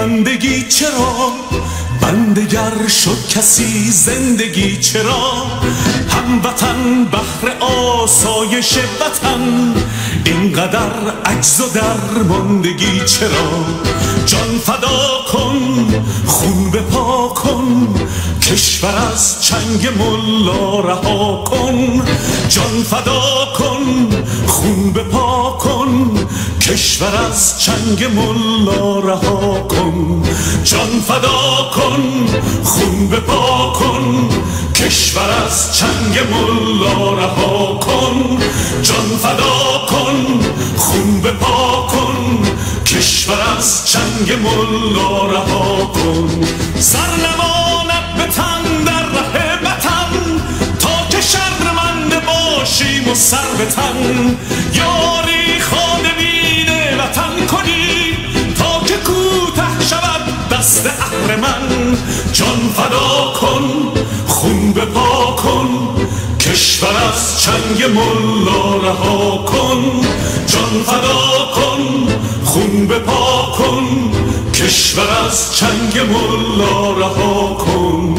بندگی چرا بندگر شد کسی زندگی چرا هموطن بهر آسایش وطن اینقدر عجز و درماندگی چرا جان فدا کن خون بپا کن کشور از چنگ ملا رها کن جان فدا کن خون بپا کن کشور از چنگ ملا رها کن جان فدا کن خون بپا کن کشور از چنگ ملا رها کن جان فدا کن خون بپا کن کشور از چنگ ملا رها کن سر نماند به تن در ره وطن تا که شرمنده باشیم و سر به تن یاری خادمین وطن کنیم تا که کوته شود دست اهرمن جان فدا کن خون بپا کن کشور از چنگ ملا رها کن جان فدا کن خون بپا کن کشور از چنگ ملا رها کن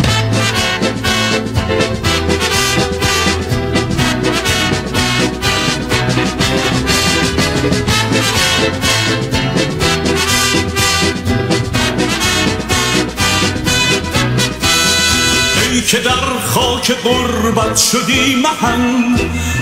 که در خاک غربت شدی مهن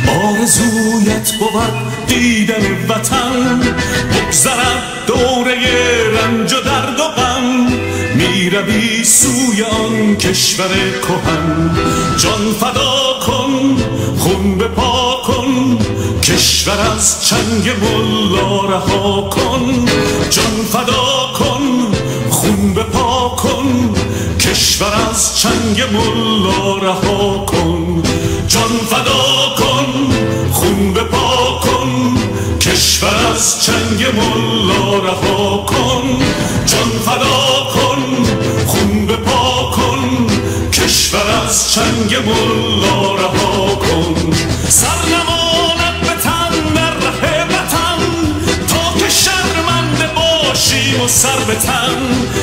آرزویت بود دیدن وطن بگذرد دوره رنج و درد و غم میروی سوی آن کشور کهن جان فدا کن خون بپا کن کشور از چنگ ملا رها کن جان فدا کن خون بپا کن کشور از چنگ ملا رها کن جان فدا کن خون بپا کن کشور از چنگ ملا رها کن جان فدا کن خون بپا کن کشور از چنگ ملا رها کن سر نماند به تن در ره وطن تا که شرمنده باشیم و سر به تن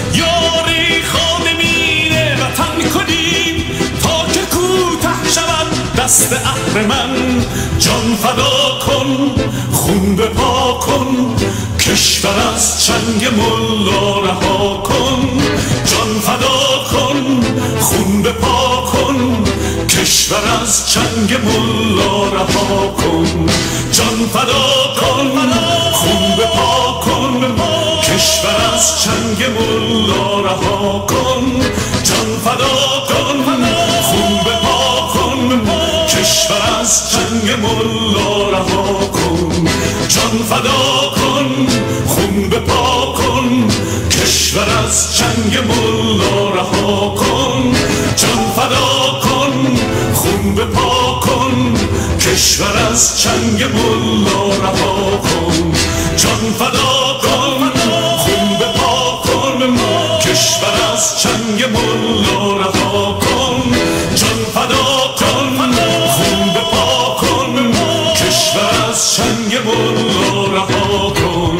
یاری خادمین وطن کنیم تا که کوته شود دست اهرمن جان فدا کن خون بپا کن کشور از چنگ ملا رها کن جان فدا کن خون بپا کن کشور از چنگ ملا رها کن جان فدا کن خون بپا کن کشور از چنگ ملا رها کن جان فدا کن خون بپا کن کشور از چنگ ملا رها کن جان فدا کن خون بپا کن کشور از چنگ ملا رها کن جان فدا کن خون بپا کن کشور از چنگ ملا رها کن جان فدا کن خون بپا کن کشور از چنگ ملا رها کن جان فدا کن خون بپا کن کشور از چنگ ملا رها کن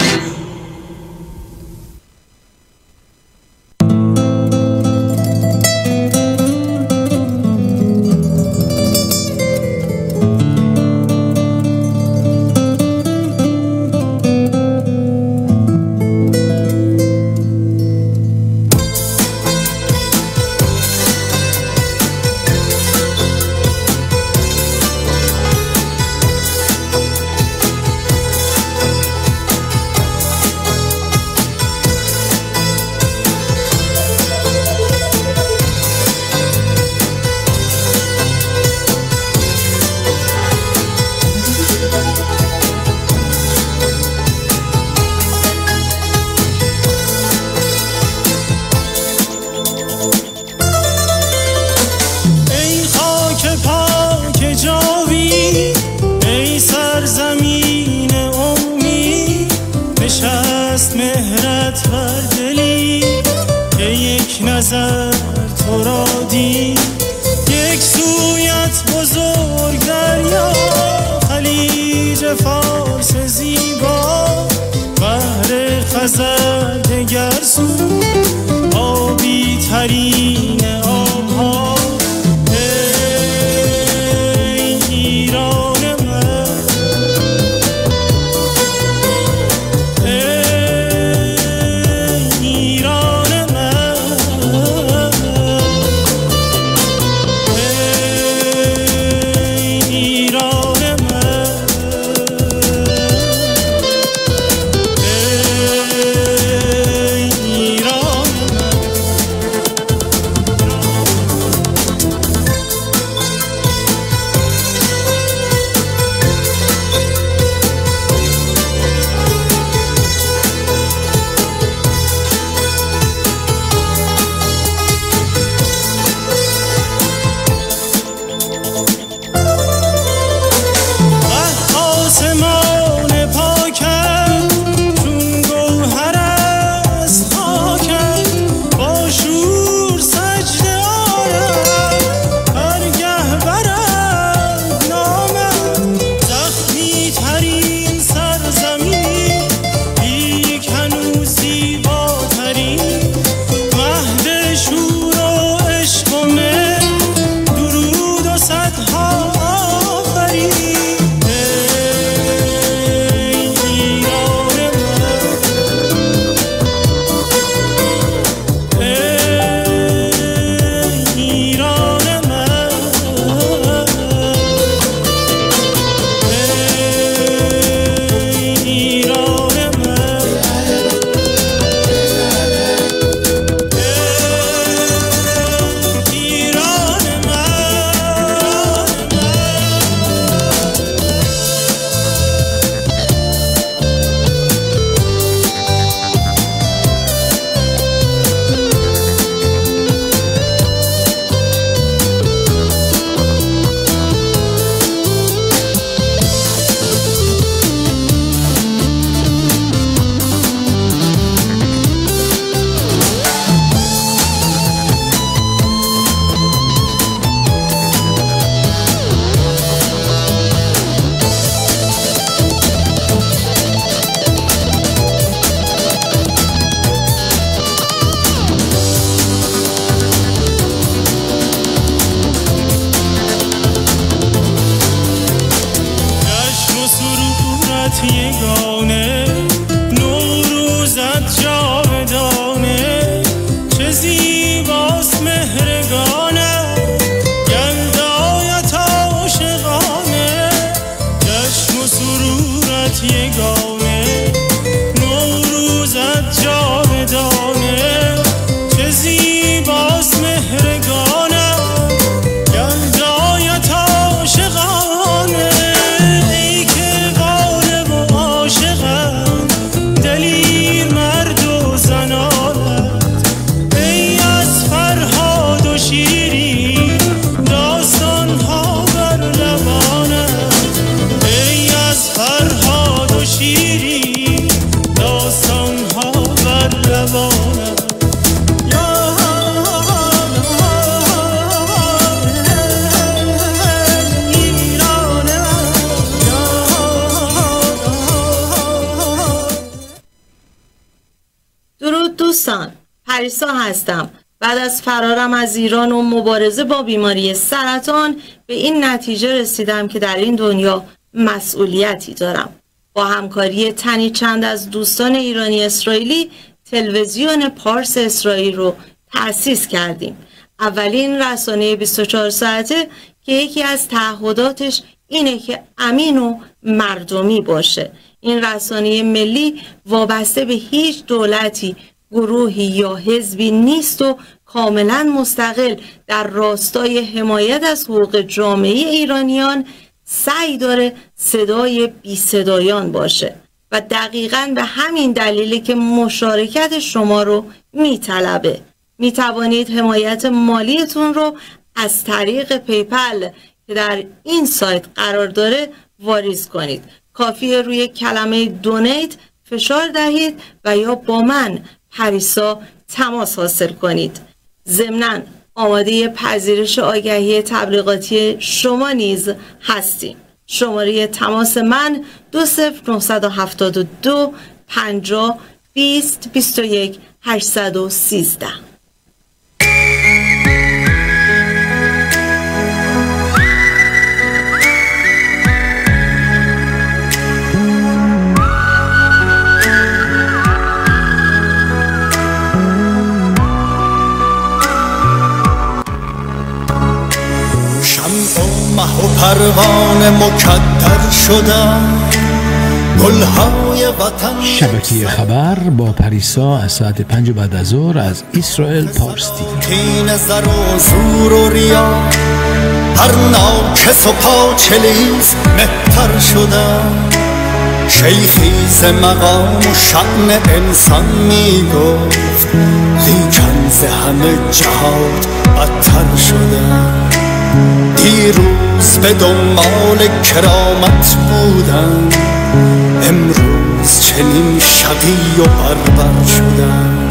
تو را دید یک سویت بزرگ دریا خلیج فارس زیبا بحر خزر دگر سو سرزمین آبها. ای ایران من، ای ایران من، ای ایران من، آسمان پاکم چون گوهر از خاکم، با شور سجده آرم هرگه برد نامم. زخمی ترین سرزمین لیک هنوز زیباترین، مهد شور و عشق و مهر، درود و صدها آفرین. یگانه نوروزت جاودانه، چه زیباست مهرگانه، گندایت عاشقانه. جشن و سرورت یگانه نوروزت جاودانه، چه زیباست مهرگانه، گندایت عاشقانه. درود دوستان، پریسا هستم. بعد از فرارم از ایران و مبارزه با بیماری سرطان به این نتیجه رسیدم که در این دنیا مسئولیتی دارم. با همکاری تنی چند از دوستان ایرانی اسرائیلی تلویزیون پارس اسرائیل رو تأسیس کردیم. اولین رسانه 24 ساعته که یکی از تعهداتش اینه که امین و مردمی باشه. این رسانه ملی وابسته به هیچ دولتی، گروهی یا حزبی نیست و کاملا مستقل در راستای حمایت از حقوق جامعه ایرانیان سعی داره صدای بی صدایان باشه و دقیقاً به همین دلیلی که مشارکت شما رو میطلبه. میتوانید حمایت مالیتون رو از طریق پیپل که در این سایت قرار داره واریز کنید. کافیه روی کلمه دونیت فشار دهید و یا با من پریسا تماس حاصل کنید. ضمناً آماده پذیرش آگهی تبلیغاتی شما نیز هستیم. شماره تماس من 20972 50 20 21 813. مه و پروانه مکدر شدن، گلهای وطن. شبکه خبر با پریسا از ساعت 5 بعد از ظهر از اسرائیل پارس تیوی. تین زر و زور و ریا، هر ناکس و پاچلیز مهتر شدن. شیخی ز مقام و شأن انسان میگفت، لیکن ز همه جهات بدتر شدن. دیروز به دنبال کرامت بودن، امروز چنین شقی و بربر شدن.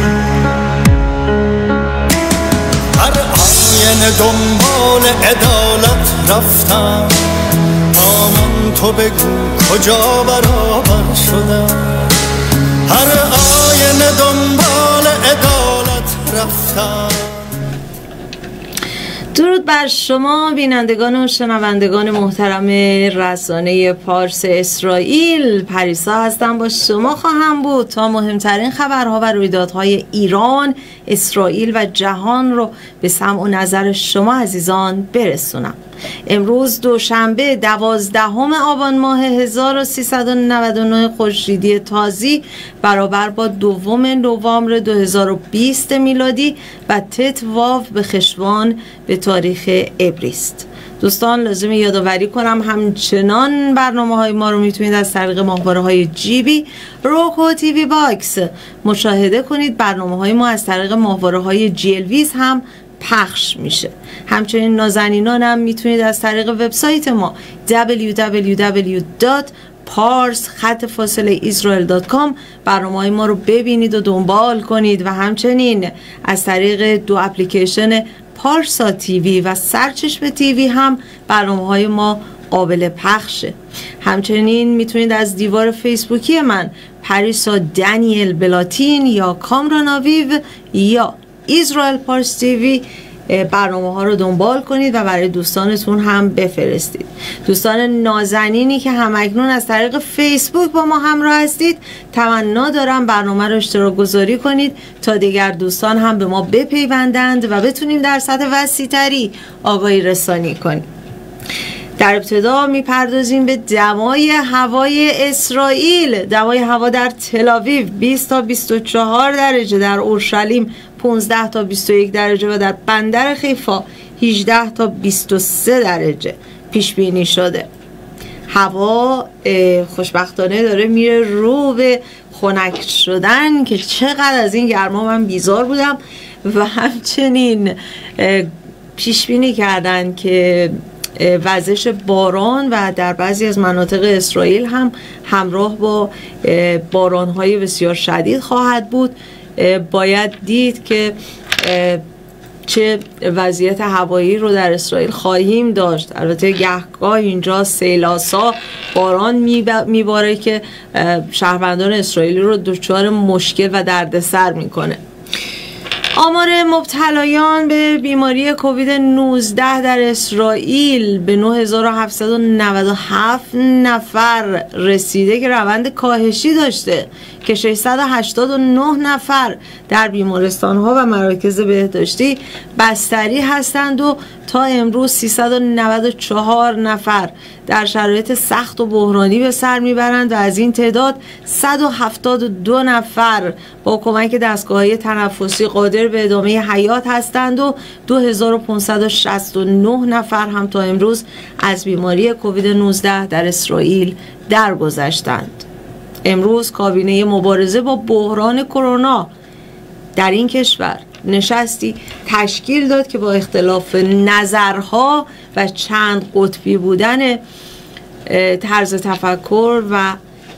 هر آینه دنبال عدالت رفتن، آمون تو بگو کجا برابر شدن. هر آینه دنبال عدالت رفتن. درود بر شما بینندگان و شنوندگان محترم رسانه پارس اسرائیل. پریسا هستم، با شما خواهم بود تا مهمترین خبرها و رویدادهای ایران، اسرائیل و جهان رو به سمع و نظر شما عزیزان برسونم. امروز دوشنبه 12 آبان ماه 1399 خورشیدی تازی برابر با 2 نوامبر 2020 میلادی و تت واو به خشوان به تاریخ عبری است. دوستان لازم یادآوری کنم همچنان برنامه‌های ما رو میتونید از طریق ماهواره‌های جیبی، روکو تیوی باکس مشاهده کنید. برنامه‌های ما از طریق ماهواره‌های جیلویز هم پخش میشه. همچنین نازنینان هم میتونید از طریق وبسایت ما www.pars-israel.com برنامه‌های ما رو ببینید و دنبال کنید و همچنین از طریق 2 اپلیکیشن پارسا تیوی و سرچشمه تیوی هم برنامه‌های ما قابل پخشه. همچنین میتونید از دیوار فیسبوکی من پریسا دانیل بلاتین یا کامران آویو یا اسرائیل پارس تیوی برنامه ها رو دنبال کنید و برای دوستانتون هم بفرستید. دوستان نازنینی که همکنون از طریق فیسبوک با ما همراه هستید، تمنا دارم برنامه رو اشتراک گذاری کنید تا دیگر دوستان هم به ما بپیوندند و بتونیم در سطح وسیع‌تری آگاهی رسانی کنیم. در ابتدا میپردازیم به دمای هوای اسرائیل. دمای هوا در تل‌آویو 20 تا 24 درجه، در اورشلیم 15 تا 21 درجه و در بندر حیفا 18 تا 23 درجه پیش بینی شده. هوا خوشبختانه داره میره رو به خنک شدن که چقدر از این گرما من بیزار بودم و همچنین پیش بینی کردن که وزش باران و در بعضی از مناطق اسرائیل هم همراه با باران‌های بسیار شدید خواهد بود. باید دید که چه وضعیت هوایی رو در اسرائیل خواهیم داشت. البته گهگاه اینجا سیلاسا باران میباره که شهروندان اسرائیلی رو دچار مشکل و دردسر میکنه. آمار مبتلایان به بیماری کووید 19 در اسرائیل به 9797 نفر رسیده که روند کاهشی داشته که 689 نفر در بیمارستان‌ها و مراکز بهداشتی بستری هستند و تا امروز 394 نفر در شرایط سخت و بحرانی به سر میبرند و از این تعداد 172 نفر با کمک دستگاه‌های تنفسی قادر به ادامه حیات هستند و 2569 نفر هم تا امروز از بیماری کووید 19 در اسرائیل درگذشتند. امروز کابینه مبارزه با بحران کرونا در این کشور نشستی تشکیل داد که با اختلاف نظرها و چند قطبی بودن طرز تفکر و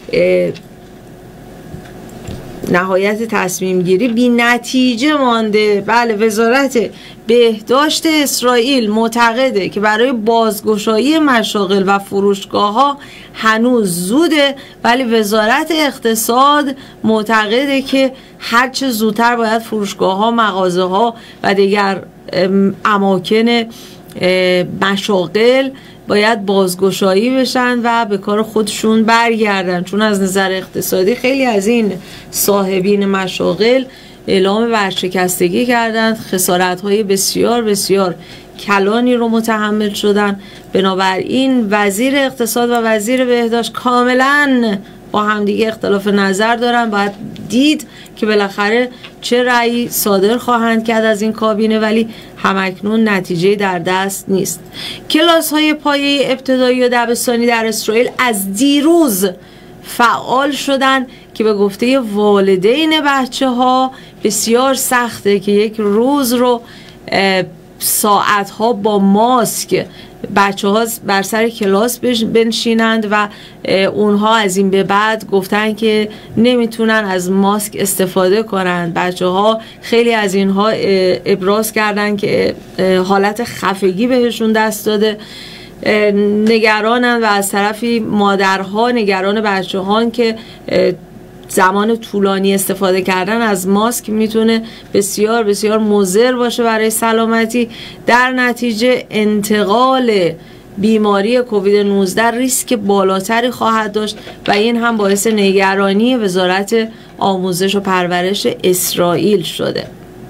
نهایت تصمیم گیری بی نتیجه مانده. بله، وزارت بهداشت اسرائیل معتقده که برای بازگشایی مشاغل و فروشگاه ها هنوز زوده، ولی وزارت اقتصاد معتقده که هرچه زودتر باید فروشگاه ها، مغازه ها و دیگر اماکن مشاغل باید بازگشایی بشن و به کار خودشون برگردن، چون از نظر اقتصادی خیلی از این صاحبین مشاغل اعلام ورشکستگی کردند، خسارت‌های بسیار بسیار کلانی رو متحمل شدن. بنابراین وزیر اقتصاد و وزیر بهداشت کاملا با همدیگه اختلاف نظر دارن. باید دید که بالاخره چه رأی صادر خواهند کرد از این کابینه، ولی همکنون نتیجه در دست نیست. کلاس‌های پایه ابتدایی و دبستانی در اسرائیل از دیروز فعال شدن که به گفته والدین بچه‌ها بسیار سخته که یک روز رو ساعتها با ماسک بچه‌ها بر سر کلاس بنشینند و اونها از این به بعد گفتن که نمیتونن از ماسک استفاده کنند. بچه‌ها خیلی از اینها ابراز کردن که حالت خفگی بهشون دست داده، نگرانن و از طرفی مادرها نگران بچه‌هان که زمان طولانی استفاده کردن از ماسک میتونه بسیار بسیار مضر باشه برای سلامتی. در نتیجه انتقال بیماری کووید 19 ریسک بالاتری خواهد داشت و این هم باعث نگرانی وزارت آموزش و پرورش اسرائیل شده.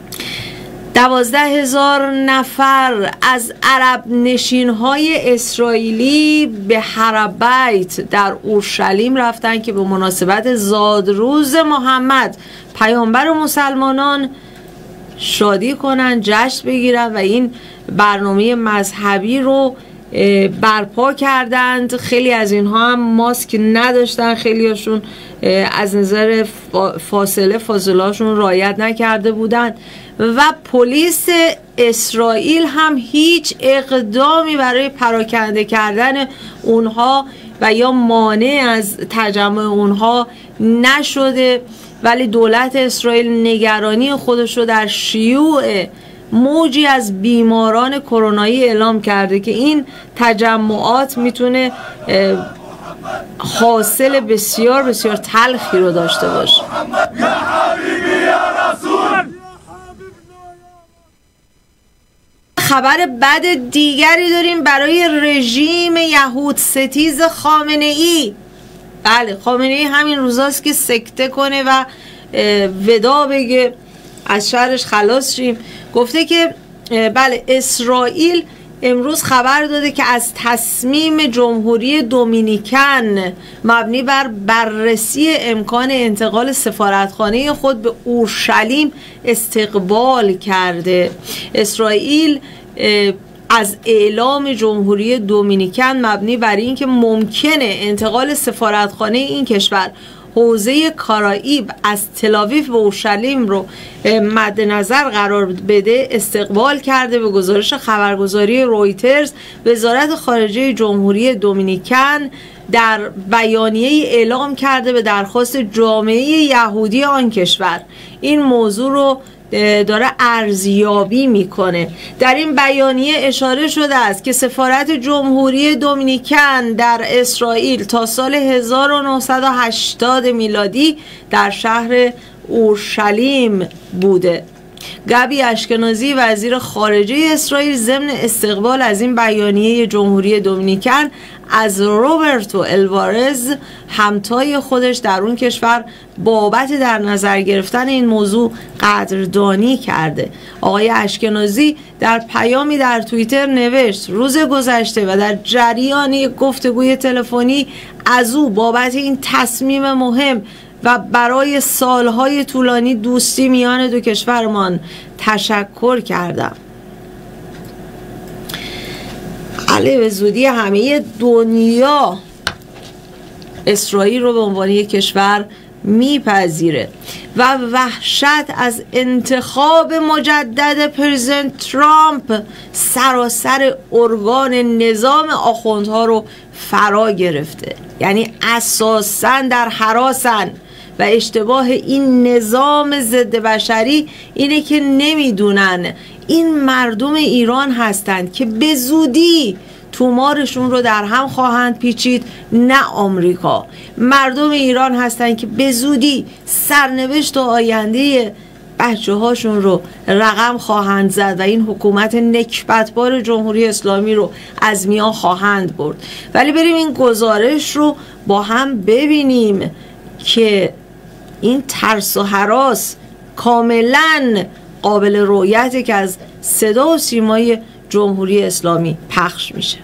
12,000 نفر از عرب نشین‌های اسرائیلی به هربیت در اورشلیم رفتن که به مناسبت زادروز محمد پیامبر مسلمانان شادی کنن، جشن بگیرن و این برنامه مذهبی رو برپا کردند. خیلی از اینها هم ماسک نداشتن، خیلیشون از نظر فاصله‌هاشون رعایت نکرده بودند و پلیس اسرائیل هم هیچ اقدامی برای پراکنده کردن اونها و یا مانع از تجمع اونها نشده. ولی دولت اسرائیل نگرانی خودش رو در شیوع موجی از بیماران کرونایی اعلام کرده که این تجمعات میتونه حاصل بسیار بسیار تلخی رو داشته باشه. خبر بد دیگری داریم برای رژیم یهود ستیز خامنه ای. بله، خامنه ای همین روزاست که سکته کنه و ودا بگه، از شرش خلاص شیم. گفته که بله، اسرائیل امروز خبر داده که از تصمیم جمهوری دومینیکن مبنی بر بررسی امکان انتقال سفارتخانه خود به اورشلیم استقبال کرده. اسرائیل از اعلام جمهوری دومینیکن مبنی بر این که ممکنه انتقال سفارتخانه این کشور حوزه کارائیب از تل‌آویو به اورشلیم رو مد نظر قرار بده استقبال کرده. به گزارش خبرگزاری رویترز، وزارت خارجه جمهوری دومینیکن در بیانیه اعلام کرده به درخواست جامعه یهودی آن کشور این موضوع رو داره ارزیابی میکنه. در این بیانیه اشاره شده است که سفارت جمهوری دومینیکن در اسرائیل تا سال 1980 میلادی در شهر اورشلیم بوده. گابی اشکنازی وزیر خارجه اسرائیل ضمن استقبال از این بیانیه جمهوری دومینیکن از روبرتو الوارز همتای خودش در اون کشور بابت در نظر گرفتن این موضوع قدردانی کرده. آقای اشکنازی در پیامی در توییتر نوشت روز گذشته و در جریان یک گفتگوی تلفنی از او بابت این تصمیم مهم و برای سالهای طولانی دوستی میان دو کشورمان تشکر کردم. علی به زودی همه دنیا اسرائیل رو به عنوان یک کشور میپذیره و وحشت از انتخاب مجدد پرزیدنت ترامپ سراسر ارگان نظام آخوندها رو فرا گرفته. یعنی اساساً در هراسن و اشتباه این نظام ضد بشری اینه که نمیدونن این مردم ایران هستند که به زودی تومارشون رو در هم خواهند پیچید، نه آمریکا. مردم ایران هستند که به زودی سرنوشت و آینده بچه هاشون رو رقم خواهند زد و این حکومت نکبتبار جمهوری اسلامی رو از میان خواهند برد. ولی بریم این گزارش رو با هم ببینیم که این ترس و هراس کاملا قابل رؤیته که از صدا و سیمای جمهوری اسلامی پخش میشه.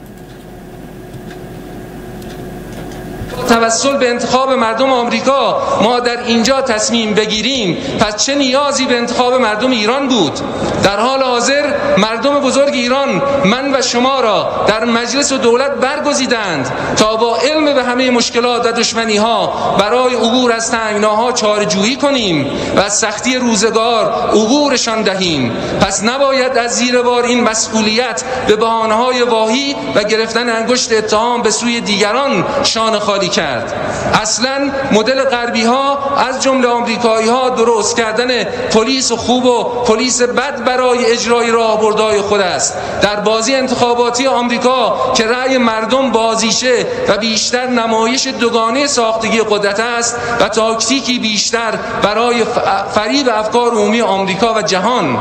توسل به انتخاب مردم آمریکا ما در اینجا تصمیم بگیریم، پس چه نیازی به انتخاب مردم ایران بود؟ در حال حاضر مردم بزرگ ایران من و شما را در مجلس و دولت برگزیدند تا با علم به همه مشکلات و دشمنی ها برای عبور از تنگناها چاره‌جویی کنیم و از سختی روزگار عبورشان دهیم. پس نباید از زیر بار این مسئولیت به بهانه‌های واهی و گرفتن انگشت اتهام به سوی دیگران شانه خالی کرد. اصلا مدل غربی ها از جمله آمریکایی ها درست کردن پلیس خوب و پلیس بد برای اجرای راهبردهای خود است. در بازی انتخاباتی آمریکا که رأی مردم بازیشه و بیشتر نمایش دوگانه ساختگی قدرت است و تاکتیکی بیشتر برای فریب افکار عمومی آمریکا و جهان.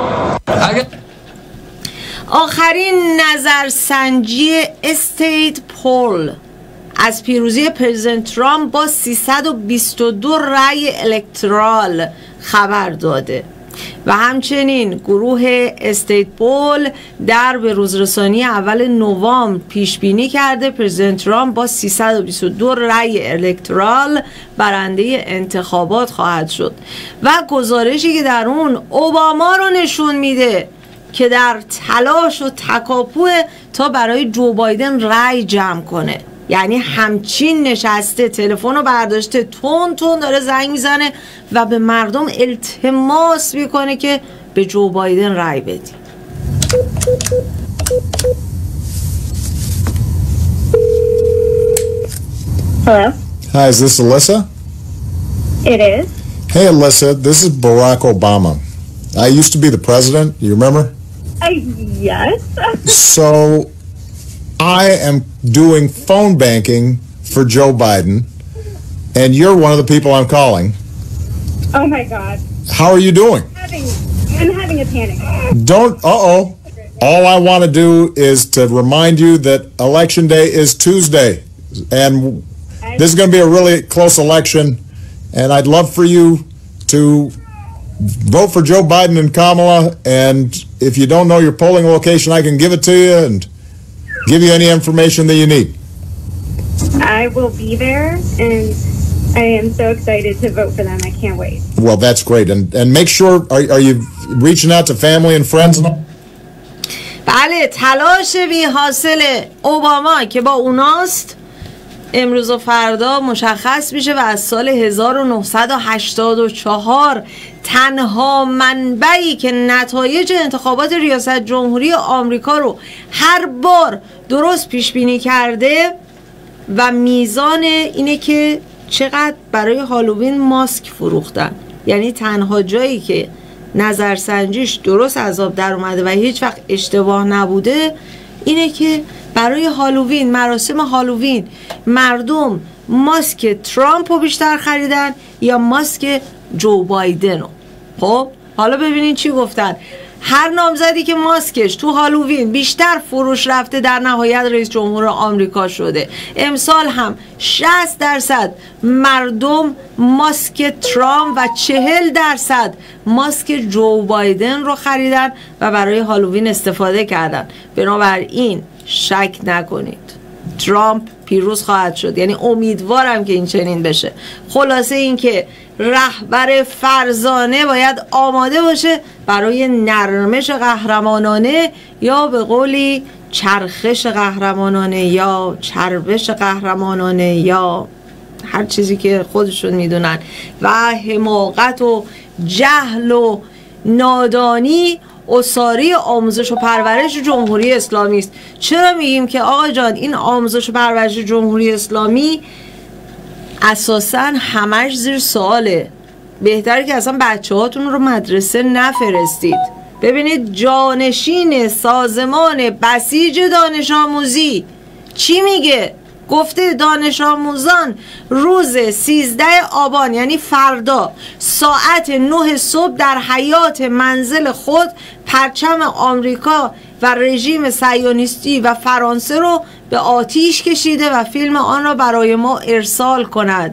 آخرین نظرسنجی استیت پول از پیروزی پرزیدنت ترامپ با 322 رأی الکترال خبر داده و همچنین گروه استیت پول در بروزرسانی اول نوامبر پیش بینی کرده پرزیدنت ترامپ با 322 رأی الکترال برنده انتخابات خواهد شد و گزارشی که در اون اوباما رو نشون میده که در تلاش و تکاپو تا برای جو بایدن رأی جمع کنه. یعنی همچین نشسته، تلفن رو برداشته، تون تون داره زنگ میزنه و به مردم التماس میکنه که به جو بایدن رأی بدی. Hello? Hi, is this Alyssa? It is. Hey, Alyssa, this is Barack Obama. I used to be the president, you remember? Yes. So, I am doing phone banking for Joe Biden, and you're one of the people I'm calling. Oh my God. How are you doing? I'm having a panic. All I want to do is to remind you that Election Day is Tuesday, and this is going to be a really close election, and I'd love for you to vote for Joe Biden and Kamala, and if you don't know your polling location, I can give it to you and give you any information that you need. I will be there, and I am so excited to vote for them. I can't wait. Well, that's great. And make sure, are you reaching out to family and friends? بله، تلاش بی حاصل اوباما که با اوناست امروز و فردا مشخص میشه و از سال 1984 تنها منبعی که نتایج انتخابات ریاست جمهوری آمریکا رو هر بار درست پیش بینی کرده و میزان اینه که چقدر برای هالووین ماسک فروختن. یعنی تنها جایی که نظرسنجیش درست از آب در اومده و هیچ وقت اشتباه نبوده اینه که برای هالووین، مراسم هالووین، مردم ماسک ترامپ رو بیشتر خریدن یا ماسک جو بایدن رو. خب حالا ببینین چی گفتن. هر نامزدی که ماسکش تو هالووین بیشتر فروش رفته در نهایت رئیس جمهور آمریکا شده. امسال هم 60% مردم ماسک ترامپ و 40% ماسک جو بایدن رو خریدن و برای هالووین استفاده کردن. بنابراین شک نکنید ترامپ پیروز خواهد شد. یعنی امیدوارم که این چنین بشه. خلاصه این که رهبر فرزانه باید آماده باشه برای نرمش قهرمانانه یا به قولی چرخش قهرمانانه یا چربش قهرمانانه یا هر چیزی که خودشون میدونن و حماقت و جهل و نادانی اساری آموزش و پرورش جمهوری اسلامی است. چرا میگیم که آقا جان این آموزش و پرورش جمهوری اسلامی اساساً همش زیر سواله؟ بهتره که اصلا بچه هاتون رو مدرسه نفرستید. ببینید جانشین سازمان بسیج دانش آموزی چی میگه؟ گفته دانش آموزان روز 13 آبان یعنی فردا ساعت 9 صبح در حیاط منزل خود پرچم آمریکا و رژیم صهیونیستی و فرانسه رو به آتیش کشیده و فیلم آن را برای ما ارسال کند.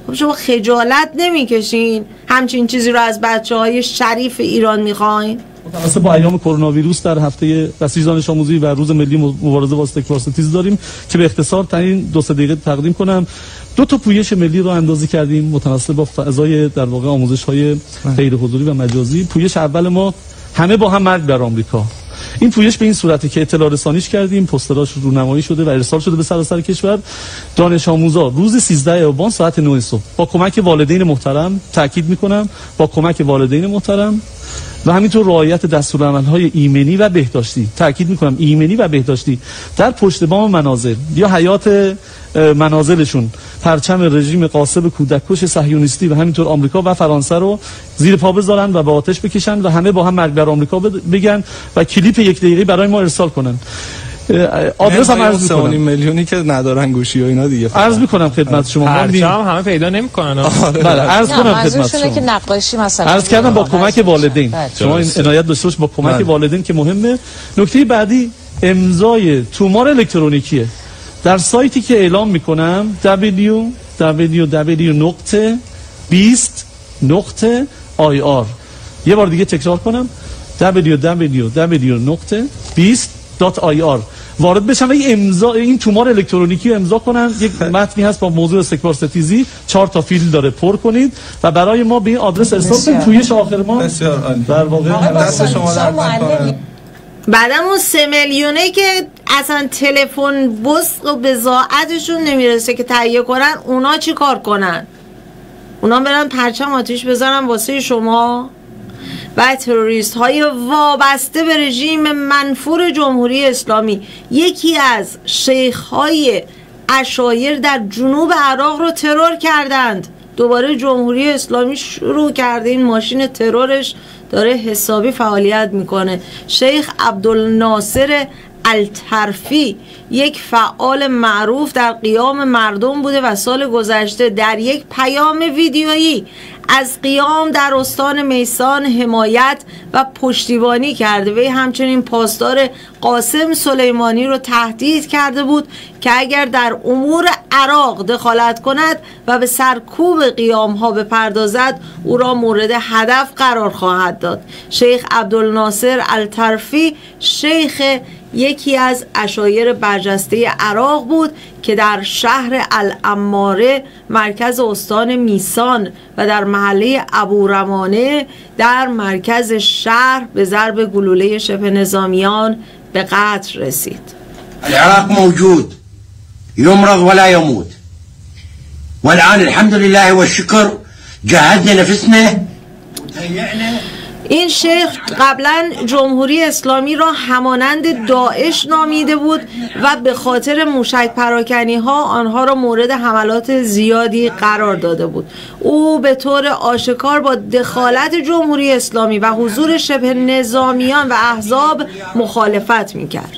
خب شما خجالت نمیکشین همچین چیزی رو از بچه‌های شریف ایران میخواین؟ متأسف با ایام کرونا ویروس در هفته بسیج دانش آموزی و روز ملی مبارزه با استکبارستیزی داریم که به اختصار تا این 2-3 دقیقه تقدیم کنم. 2 تا پویش ملی رو اندازی کردیم متناسب با فضای در واقع آموزش‌های غیر حضوری و مجازی. پویش اول ما همه با هم مرگ بر آمریکا. این پویش به این صورته که اطلاع رسانیش کردیم، پوستراش رونمایی شده و ارسال شده به سراسر کشور. دانش آموزا روز 13 آبان ساعت 9 صبح با کمک والدین محترم، تاکید می‌کنم با کمک والدین محترم و همینطور رعایت دستورالعمل‌های ایمنی و بهداشتی، تاکید می‌کنم ایمنی و بهداشتی، در پشت بام منازل یا حیات منازلشون پرچم رژیم غاصب کودککش صهیونیستی و همینطور آمریکا و فرانسه رو زیر پا بذارن و به آتش بکشن و همه با هم مرگ بر آمریکا بگن و کلیپ 1 دقیقه‌ای برای ما ارسال کنن. آدرس هم عرض می‌کنم. 3 میلیونی که ندارن گوشی و اینا دیگه عرض می‌کنم خدمت شما. همه پیدا نمی‌کنن. بله عرض کنم خدمت شما که نقاشی مثلا عرض کردم با کمک والدین. شما این عنایت داشته باشید با کمک والدین که مهمه. نکته بعدی امضای تومار الکترونیکیه. در سایتی که اعلام می‌کنم www.20.ir. یه بار دیگه تکرار کنم www.20.ir وارد بشن و این تومار الکترونیکی رو امضا کنن. یک متنی هست با موضوع استکبارستیزی 4 تا فیل داره، پر کنید و برای ما به این آدرس ارسال کنید. پویش آخر ما بسیار عالی. در واقع دست شما در کنه. بعدم اون 3 میلیونه که اصلا تلفن بس و بضاعتشون نمیرسه که تهیه کنن، اونا چی کار کنن؟ اونا برن پرچم آتیش بزنن واسه شما؟ و تروریست های وابسته به رژیم منفور جمهوری اسلامی یکی از شیخ های عشایر در جنوب عراق رو ترور کردند. دوباره جمهوری اسلامی شروع کرده، این ماشین ترورش داره حسابی فعالیت میکنه. شیخ عبدالناصر الطرفی یک فعال معروف در قیام مردم بوده و سال گذشته در یک پیام ویدیویی از قیام در استان میسان حمایت و پشتیبانی کرده. وی همچنین پاسدار قاسم سلیمانی رو تهدید کرده بود که اگر در امور عراق دخالت کند و به سرکوب قیام ها بپردازد او را مورد هدف قرار خواهد داد. شیخ عبدالناصر الطرفی شیخ یکی از عشایر برجسته عراق بود که در شهر العماره مرکز استان میسان و در محله ابورمانه در مرکز شهر به ضرب گلوله شبه نظامیان به قتل رسید. العراق موجود يمرض ولا يموت والآن الحمد لله والشكر جهزنا نفسنا. این شیخ قبلا جمهوری اسلامی را همانند داعش نامیده بود و به خاطر موشک پراکنی ها آنها را مورد حملات زیادی قرار داده بود. او به طور آشکار با دخالت جمهوری اسلامی و حضور شبه نظامیان و احزاب مخالفت میکرد.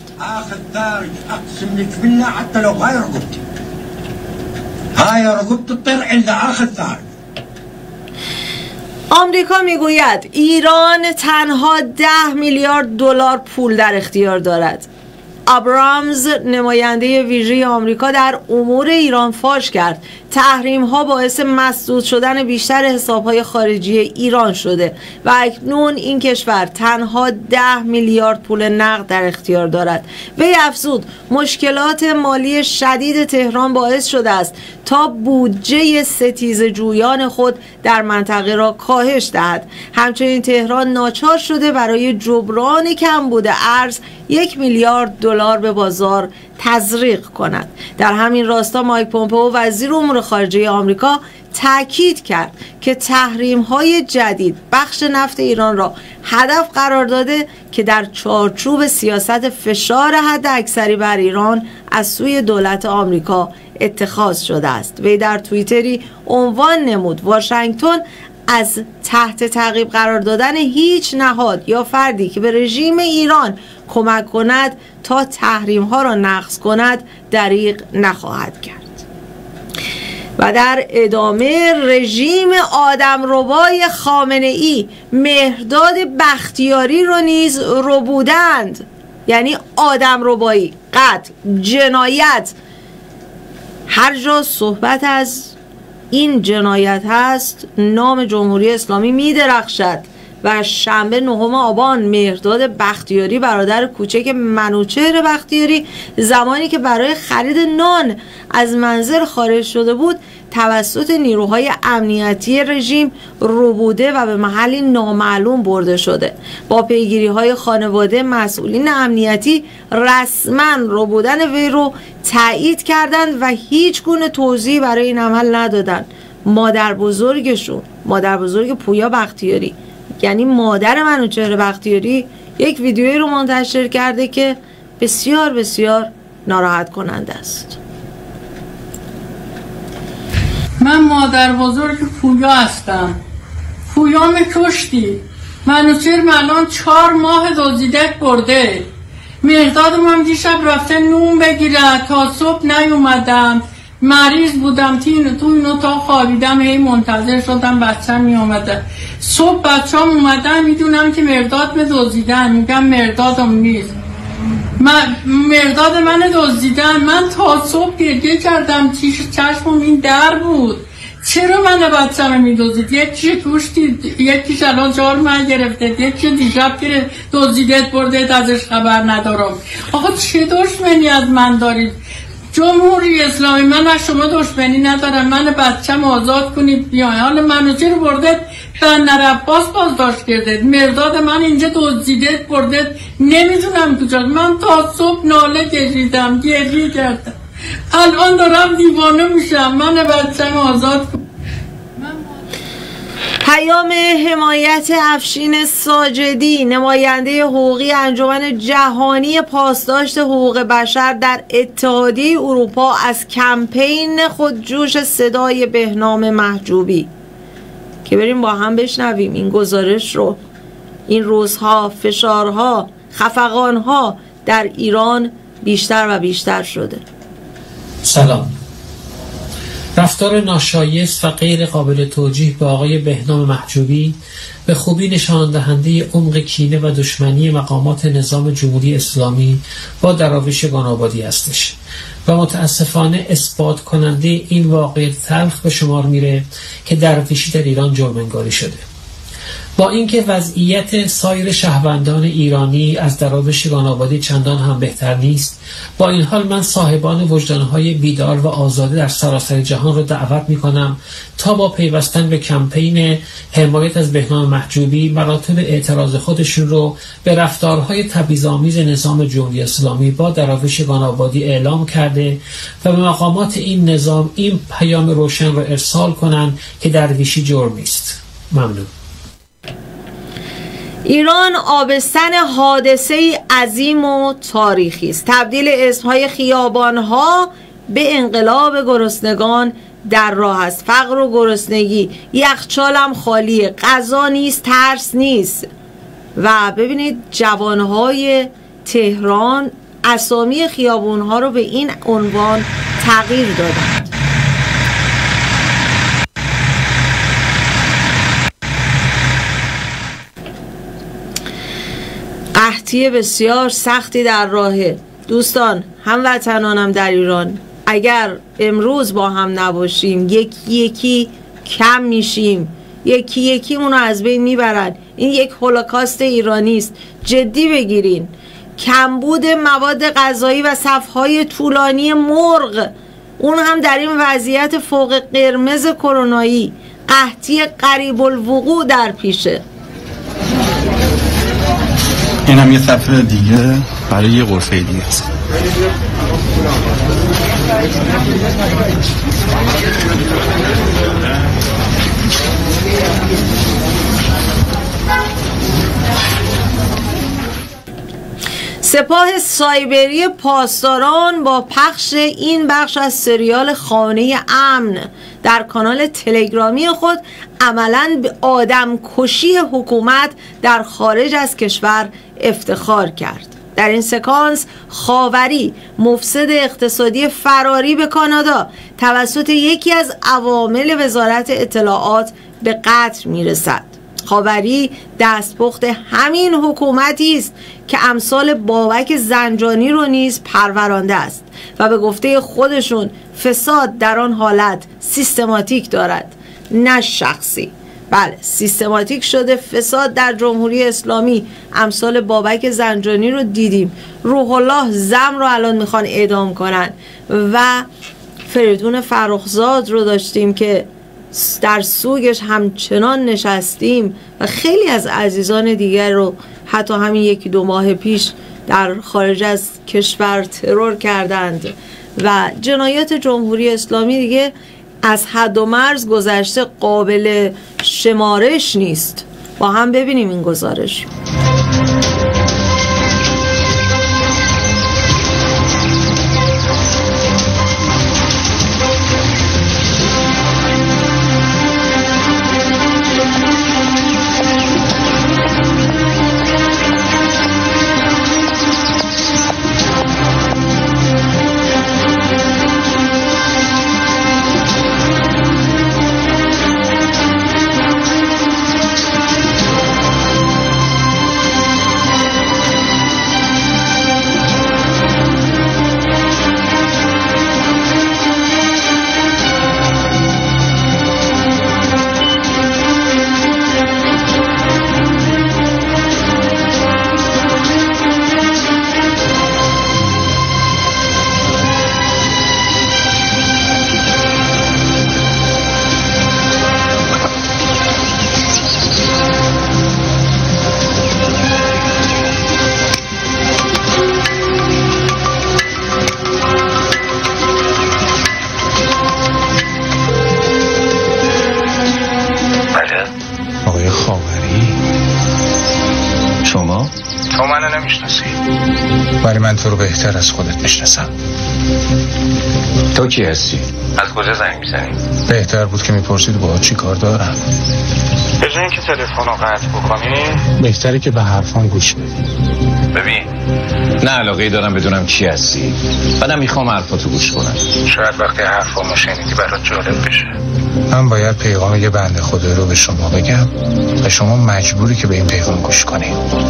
آمریکا میگوید ایران تنها 10 میلیارد دلار پول در اختیار دارد. ابرامز نماینده ویژه آمریکا در امور ایران فاش کرد تحریم ها باعث مسدود شدن بیشتر حساب های خارجی ایران شده و اکنون این کشور تنها 10 میلیارد پول نقد در اختیار دارد. وی افزود مشکلات مالی شدید تهران باعث شده است تا بودجه ستیزه جویان خود در منطقه را کاهش دهد. همچنین تهران ناچار شده برای جبران کمبود ارز 1 میلیارد دلار به بازار تزریق کند. در همین راستا مایک پومپئو وزیر امور خارجه آمریکا تاکید کرد که تحریم‌های جدید بخش نفت ایران را هدف قرار داده که در چارچوب سیاست فشار حداکثری بر ایران از سوی دولت آمریکا اتخاذ شده است. وی در توییتری عنوان نمود واشنگتن از تحت تعقیب قرار دادن هیچ نهاد یا فردی که به رژیم ایران کمک کند تا تحریم ها را نقض کند دریغ نخواهد کرد. و در ادامه رژیم آدمربای خامنه ای مهرداد بختیاری رو نیز ربودند. یعنی آدمربایی، قتل، جنایت. هر جا صحبت از این جنایت هست، نام جمهوری اسلامی می درخشد. و شنبه 9 آبان مهرداد بختیاری برادر کوچک منوچهر بختیاری زمانی که برای خرید نان از منزل خارج شده بود توسط نیروهای امنیتی رژیم ربوده و به محلی نامعلوم برده شده. با پیگیری‌های خانواده مسئولین امنیتی رسما ربودن وی رو تایید کردند و هیچ گونه توضیحی برای این عمل ندادند. مادر بزرگ پویا بختیاری، یعنی مادر منوچهر بختیاری، یک ویدیویی رو منتشر کرده که بسیار بسیار ناراحت کننده است. من مادر بزرگ پویا هستم. پویا کشتی. منوچهر الان 4 ماه دزدیدک برده. مهردادم هم دیشب رفته نون بگیره تا صبح نیومدم. مریض بودم تو این اتاق خوابیدم، هی منتظر شدم بچه‌م می اومده. صبح بچه‌ام اومدن میدونم که مهرداد دزدیدن، میگم مهردادم نیست. مهرداد من دزدیدن. من تا صبح گریه کردم، چشمم این در بود. چرا من بچه‌م میدزدید؟ یکیش کشتید، یکیش الان 4 ماه گرفته، یکیش دیشب که دزدیدت برده ازش خبر ندارم. آقا چه دشمنی از من دارید؟ جمهوری اسلامی، من از شما دشمنی ندارم، من بچه‌م آزاد کنید بیاین. حالا منوچهر برده بندر عباس بازداشت کرده، مرداد من اینجا دزدیدت برده، نمیدونم کجاست. من تا صبح ناله کشیدم، گریه کردم، الان دارم دیوانه میشم، من بچه‌م آزاد کنید. پیام حمایت افشین ساجدی، نماینده حقوقی انجمن جهانی پاسداشت حقوق بشر در اتحادیه اروپا از کمپین خودجوش صدای بهنام محجوبی، که بریم با هم بشنویم این گزارش رو. این روزها فشارها، خفقانها در ایران بیشتر و بیشتر شده. سلام. رفتار ناشایست و غیر قابل توجیه به آقای بهنام محجوبی به خوبی نشان دهنده عمق کینه و دشمنی مقامات نظام جمهوری اسلامی با دراویش گان‌آبادی هستش و متاسفانه اثبات کننده این واقعیت تلخ به شمار میره که درویشی در ایران جرم‌انگاری شده. با اینکه وضعیت سایر شهروندان ایرانی از دراویش گان‌آبادی چندان هم بهتر نیست، با این حال من صاحبان وجدانهای بیدار و آزاده در سراسر جهان را دعوت می‌کنم تا با پیوستن به کمپین حمایت از بهنام محجوبی مراتب اعتراض خودشون رو به رفتارهای تبعیض‌آمیز نظام جمهوری اسلامی با دراویش گان‌آبادی اعلام کرده و به مقامات این نظام این پیام روشن را ارسال کنند که درویشی جرمی است. ممنون. ایران آبستن حادثه عظیم و تاریخی است. تبدیل اسمهای خیابانها به انقلاب گرسنگان در راه است. فقر و گرسنگی، یخچالم خالیه، غذا نیست، ترس نیست. و ببینید جوانهای تهران اسامی خیابانها رو به این عنوان تغییر دادند. قحطی بسیار سختی در راهه. دوستان، هموطنانم در ایران، اگر امروز با هم نباشیم یکی یکی کم میشیم، یکی یکی اونو از بین میبرن. این یک هولوکاست ایرانی است، جدی بگیرین. کمبود مواد غذایی و صفهای طولانی مرغ، اون هم در این وضعیت فوق قرمز کرونایی، قحطی قریب الوقوع در پیشه. این هم یه صفحه دیگه برای یه غرفه دیگه است. سپاه سایبری پاسداران با پخش این بخش از سریال خانه امن در کانال تلگرامی خود عملاً به آدم کشی حکومت در خارج از کشور افتخار کرد. در این سکانس خاوری، مفسد اقتصادی فراری به کانادا، توسط یکی از عوامل وزارت اطلاعات به قتل میرسد. خاوری دستپخت همین حکومتی است که امثال بابک زنجانی رو نیز پرورانده است و به گفته خودشون فساد در آن حالت سیستماتیک دارد نه شخصی. بله، سیستماتیک شده فساد در جمهوری اسلامی. امثال بابک زنجانی رو دیدیم، روح الله زم رو الان میخوان اعدام کنن و فریدون فرخزاد رو داشتیم که در سوگش همچنان نشستیم و خیلی از عزیزان دیگر رو حتی همین 1-2 ماه پیش در خارج از کشور ترور کردند و جنایات جمهوری اسلامی دیگه از حد و مرز گذشته، قابل شمارش نیست. با هم ببینیم این گزارش. ولی من تو رو بهتر از خودت میشناسم. تو کی هستی؟ از کجا زنگ میزنی؟ بهتر بود که میپرسید باهات چی کار دارم. به جای اینکه تلفن رو قطع بکنی بهتره که به حرفام گوش بدی. ببین، نه علاقه دارم بدونم کی هستی، بعدم میخوام حرفاتو گوش کنم. شاید وقتی حرفامو شنیدی برات جالب بشه. من باید پیغام یه بنده خدا رو به شما بگم و شما مجبوری که به این پیغام گوش کنی.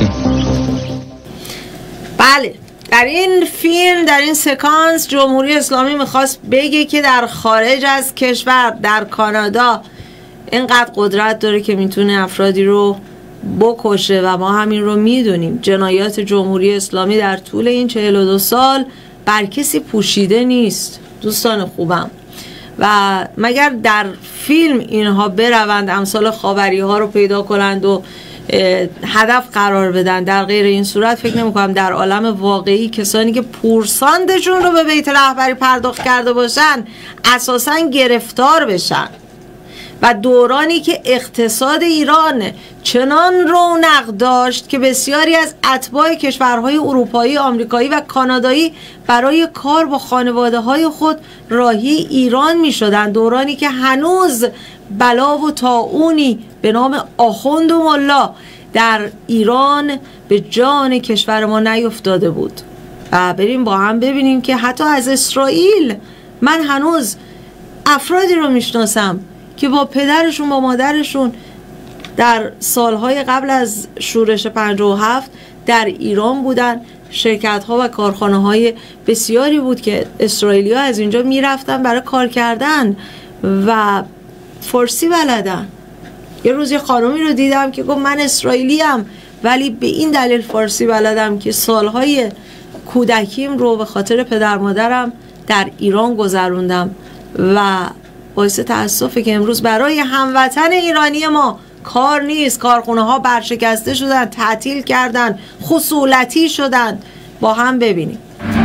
بله، در این فیلم، در این سکانس جمهوری اسلامی میخواست بگه که در خارج از کشور، در کانادا اینقدر قدرت داره که میتونه افرادی رو بکشه و ما همین رو میدونیم. جنایات جمهوری اسلامی در طول این 42 سال بر کسی پوشیده نیست دوستان خوبم. و مگر در فیلم اینها بروند امثال خاوری ها رو پیدا کنند و هدف قرار بدن، در غیر این صورت فکر نمی‌کنم در عالم واقعی کسانی که پورساندشون رو به بیت رهبری پرداخت کرده باشن اساساً گرفتار بشن. و دورانی که اقتصاد ایران چنان رونق داشت که بسیاری از اتباع کشورهای اروپایی، آمریکایی و کانادایی برای کار با خانواده‌های خود راهی ایران می‌شدند، دورانی که هنوز بلا و طاعونی به نام آخوند و ملا در ایران به جان کشور ما نیفتاده بود. و بریم با هم ببینیم که حتی از اسرائیل من هنوز افرادی رو میشناسم که با پدرشون، با مادرشون در سالهای قبل از شورش 57 در ایران بودن. شرکت‌ها و کارخانه‌های بسیاری بود که اسرائیلی‌ها از اینجا میرفتن برای کار کردن و فارسی بلدن. یه روز یه خانومی رو دیدم که گفت من اسرائیلیم ولی به این دلیل فارسی بلدم که سالهای کودکیم رو به خاطر پدر مادرم در ایران گذروندم. و باعث تأسفه که امروز برای هموطن ایرانی ما کار نیست. کارخونه ها برشکسته شدن، تعطیل کردن، خصولتی شدن. با هم ببینیم.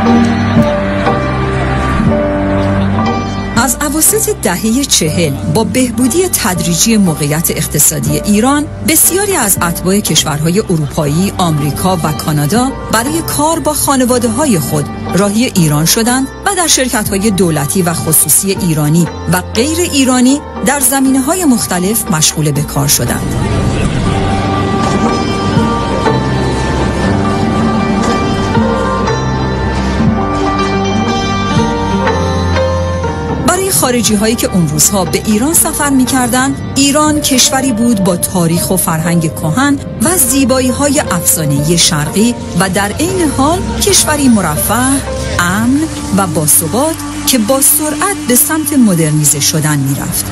از اواسط دهه 40 با بهبودی تدریجی موقعیت اقتصادی ایران، بسیاری از اتباع کشورهای اروپایی، آمریکا و کانادا برای کار با خانواده‌های خود راهی ایران شدند و در شرکت‌های دولتی و خصوصی ایرانی و غیر ایرانی در زمینه‌های مختلف مشغول به کار شدند. خارجی هایی که اون روزها به ایران سفر می‌کردند، ایران کشوری بود با تاریخ و فرهنگ کهن و زیبایی های افسانه‌ای شرقی و در عین حال کشوری مرفه، امن و باثبات که با سرعت به سمت مدرنیزه شدن می‌رفت.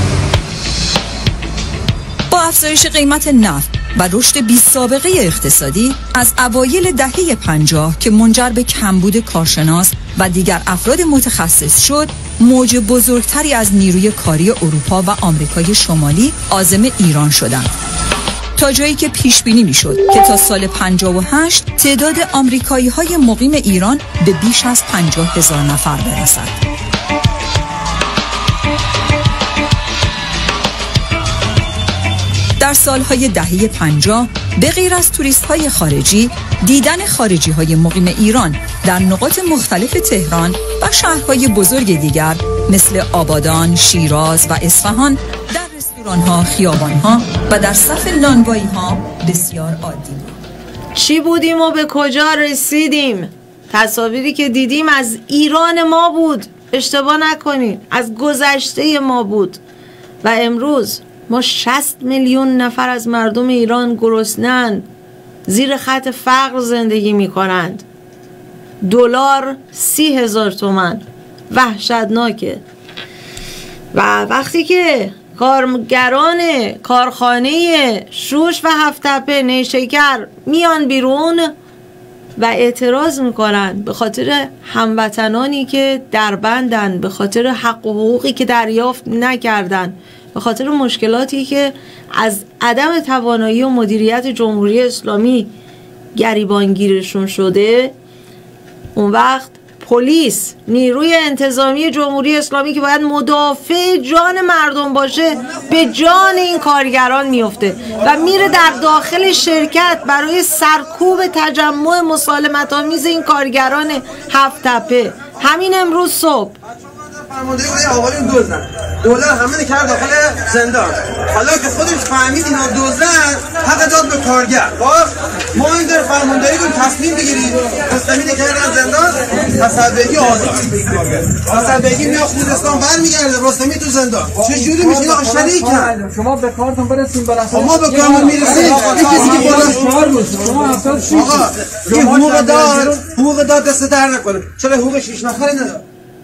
با افزایش قیمت نفت و رشد بی‌سابقه اقتصادی از اوایل دهه 50 که منجر به کمبود کارشناس و دیگر افراد متخصص شد، موج بزرگتری از نیروی کاری اروپا و آمریکای شمالی عازم ایران شدند، تا جایی که پیش بینی میشد که تا سال 58 تعداد آمریکایی‌های مقیم ایران به بیش از 50,000 نفر برسد. در سالهای دهه 50 به غیر از توریست‌های خارجی، دیدن خارجی‌های مقیم ایران در نقاط مختلف تهران و شهرهای بزرگ دیگر مثل آبادان، شیراز و اصفهان در رستوران‌ها، خیابان‌ها و در صف نانوایی‌ها بسیار عادی بود. چی بودیم و به کجا رسیدیم؟ تصاویری که دیدیم از ایران ما بود، اشتباه نکنید، از گذشته ما بود. و امروز ما 60 میلیون نفر از مردم ایران گرسنه‌اند، زیر خط فقر زندگی می کنند. دلار 30,000 تومان، وحشتناکه. و وقتی که کارگران کارخانه شوش و هفت‌تپه نیشکر میان بیرون و اعتراض میکنن به خاطر هموطنانی که در بندن، به خاطر حق و حقوقی که دریافت نکردن، به خاطر مشکلاتی که از عدم توانایی و مدیریت جمهوری اسلامی گریبانگیرشون شده، اون وقت پلیس، نیروی انتظامی جمهوری اسلامی که باید مدافع جان مردم باشه، به جان این کارگران میفته و میره در داخل شرکت برای سرکوب تجمع مسالمت‌آمیز این کارگران هفت‌تپه. همین امروز صبح فرماندهی بود آقایون دزدن، دولت همه کرد داخل زندان. حالا که خودش فهمید اینا دزدن، حق داد به کارگر. ما این در فرماندهی بود تصمیم بگیریم، رستمی کردن زندان، تصدیقی آزاد. تصدیقی میاد خوزستان برمیگرده، رستمی تو زندان. چه جوری میشه اینا شریکن؟ شما به کارتون برسیم برسیم. ما به کارمون میرسیم. کسی که بالا شما 76 آقا حقوق داد دست در نکنه. چرا حقوق 6 نفره نداره؟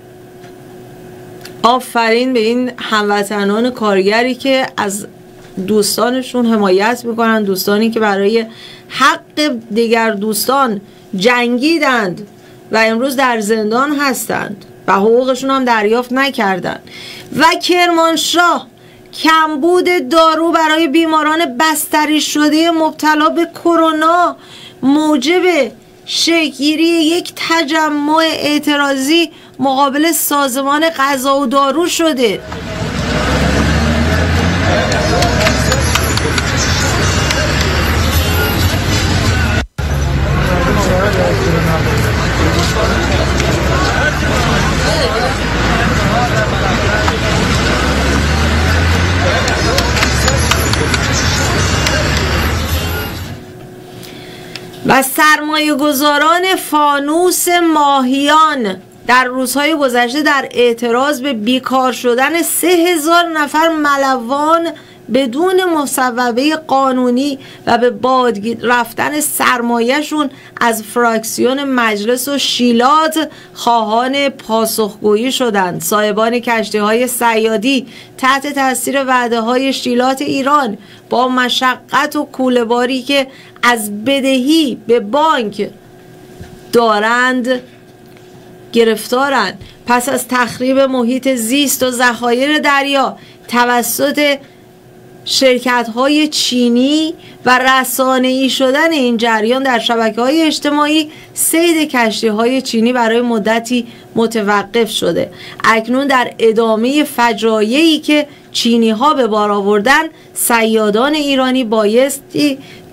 آفرین به این هموطنان کارگری که از دوستانشون حمایت میکنن، دوستانی که برای حق دیگر دوستان جنگیدند و امروز در زندان هستند و حقوقشون هم دریافت نکردند. و کرمانشاه کمبود دارو برای بیماران بستری شده مبتلا به کرونا موجب شکل‌گیری یک تجمع اعتراضی مقابل سازمان غذا و دارو شده. و سرمایه گذاران فانوس ماهیان در روزهای گذشته در اعتراض به بیکار شدن 3,000 نفر ملوان بدون مصوبه قانونی و به باد رفتن سرمایهشون از فراکسیون مجلس و شیلات خواهان پاسخگویی شدند. صاحبان کشتی‌های صیادی تحت تاثیر وعده‌های شیلات ایران با مشقت و کوله‌باری که از بدهی به بانک دارند گرفتارند. پس از تخریب محیط زیست و ذخایر دریا توسط شرکت‌های چینی و رسانه‌ای شدن این جریان در شبکه‌های اجتماعی، صید کشتی‌های چینی برای مدتی متوقف شده. اکنون در ادامه فجایعی که چینی‌ها به بار آوردن، صیادان ایرانی بایستی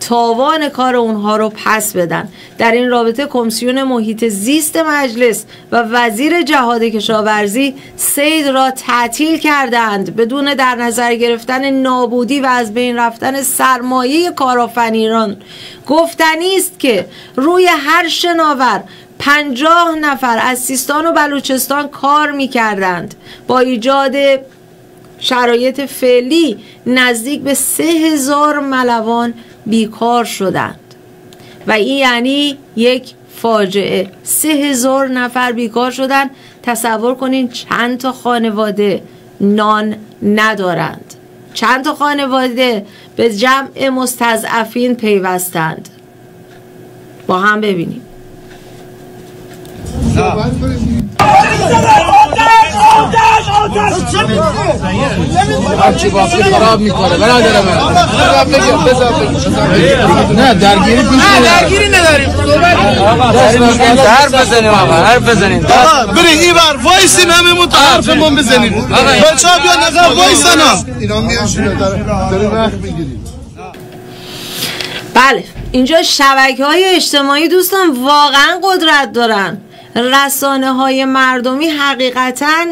تاوان کار اونها رو پس بدن. در این رابطه کمیسیون محیط زیست مجلس و وزیر جهاد کشاورزی صید را تعطیل کردند بدون در نظر گرفتن نابودی و از بین رفتن سرمایه کارآفرینان. گفتنی است که روی هر شناور 50 نفر از سیستان و بلوچستان کار می‌کردند. با ایجاد شرایط فعلی نزدیک به 3000 ملوان بیکار شدند و این یعنی یک فاجعه. 3000 نفر بیکار شدند. تصور کنین چند تا خانواده نان ندارند، چند تا خانواده به جمع مستضعفین پیوستند. با هم ببینیم. هرچی باقی خراب میکنه برادر من. نه درگیری پیش نه درگیری نداریم. حرف بزنیم آقا، حرف بزنیم. آقا بریم این بر وایسیم هممون تا حرفمون بزنیم. بچه‌ها بیان نظر وایسن. اینا میان داریم وقت میگیریم. بله اینجا شبکه‌های اجتماعی دوستان واقعا قدرت دارن. رسانه‌های مردمی حقیقتاً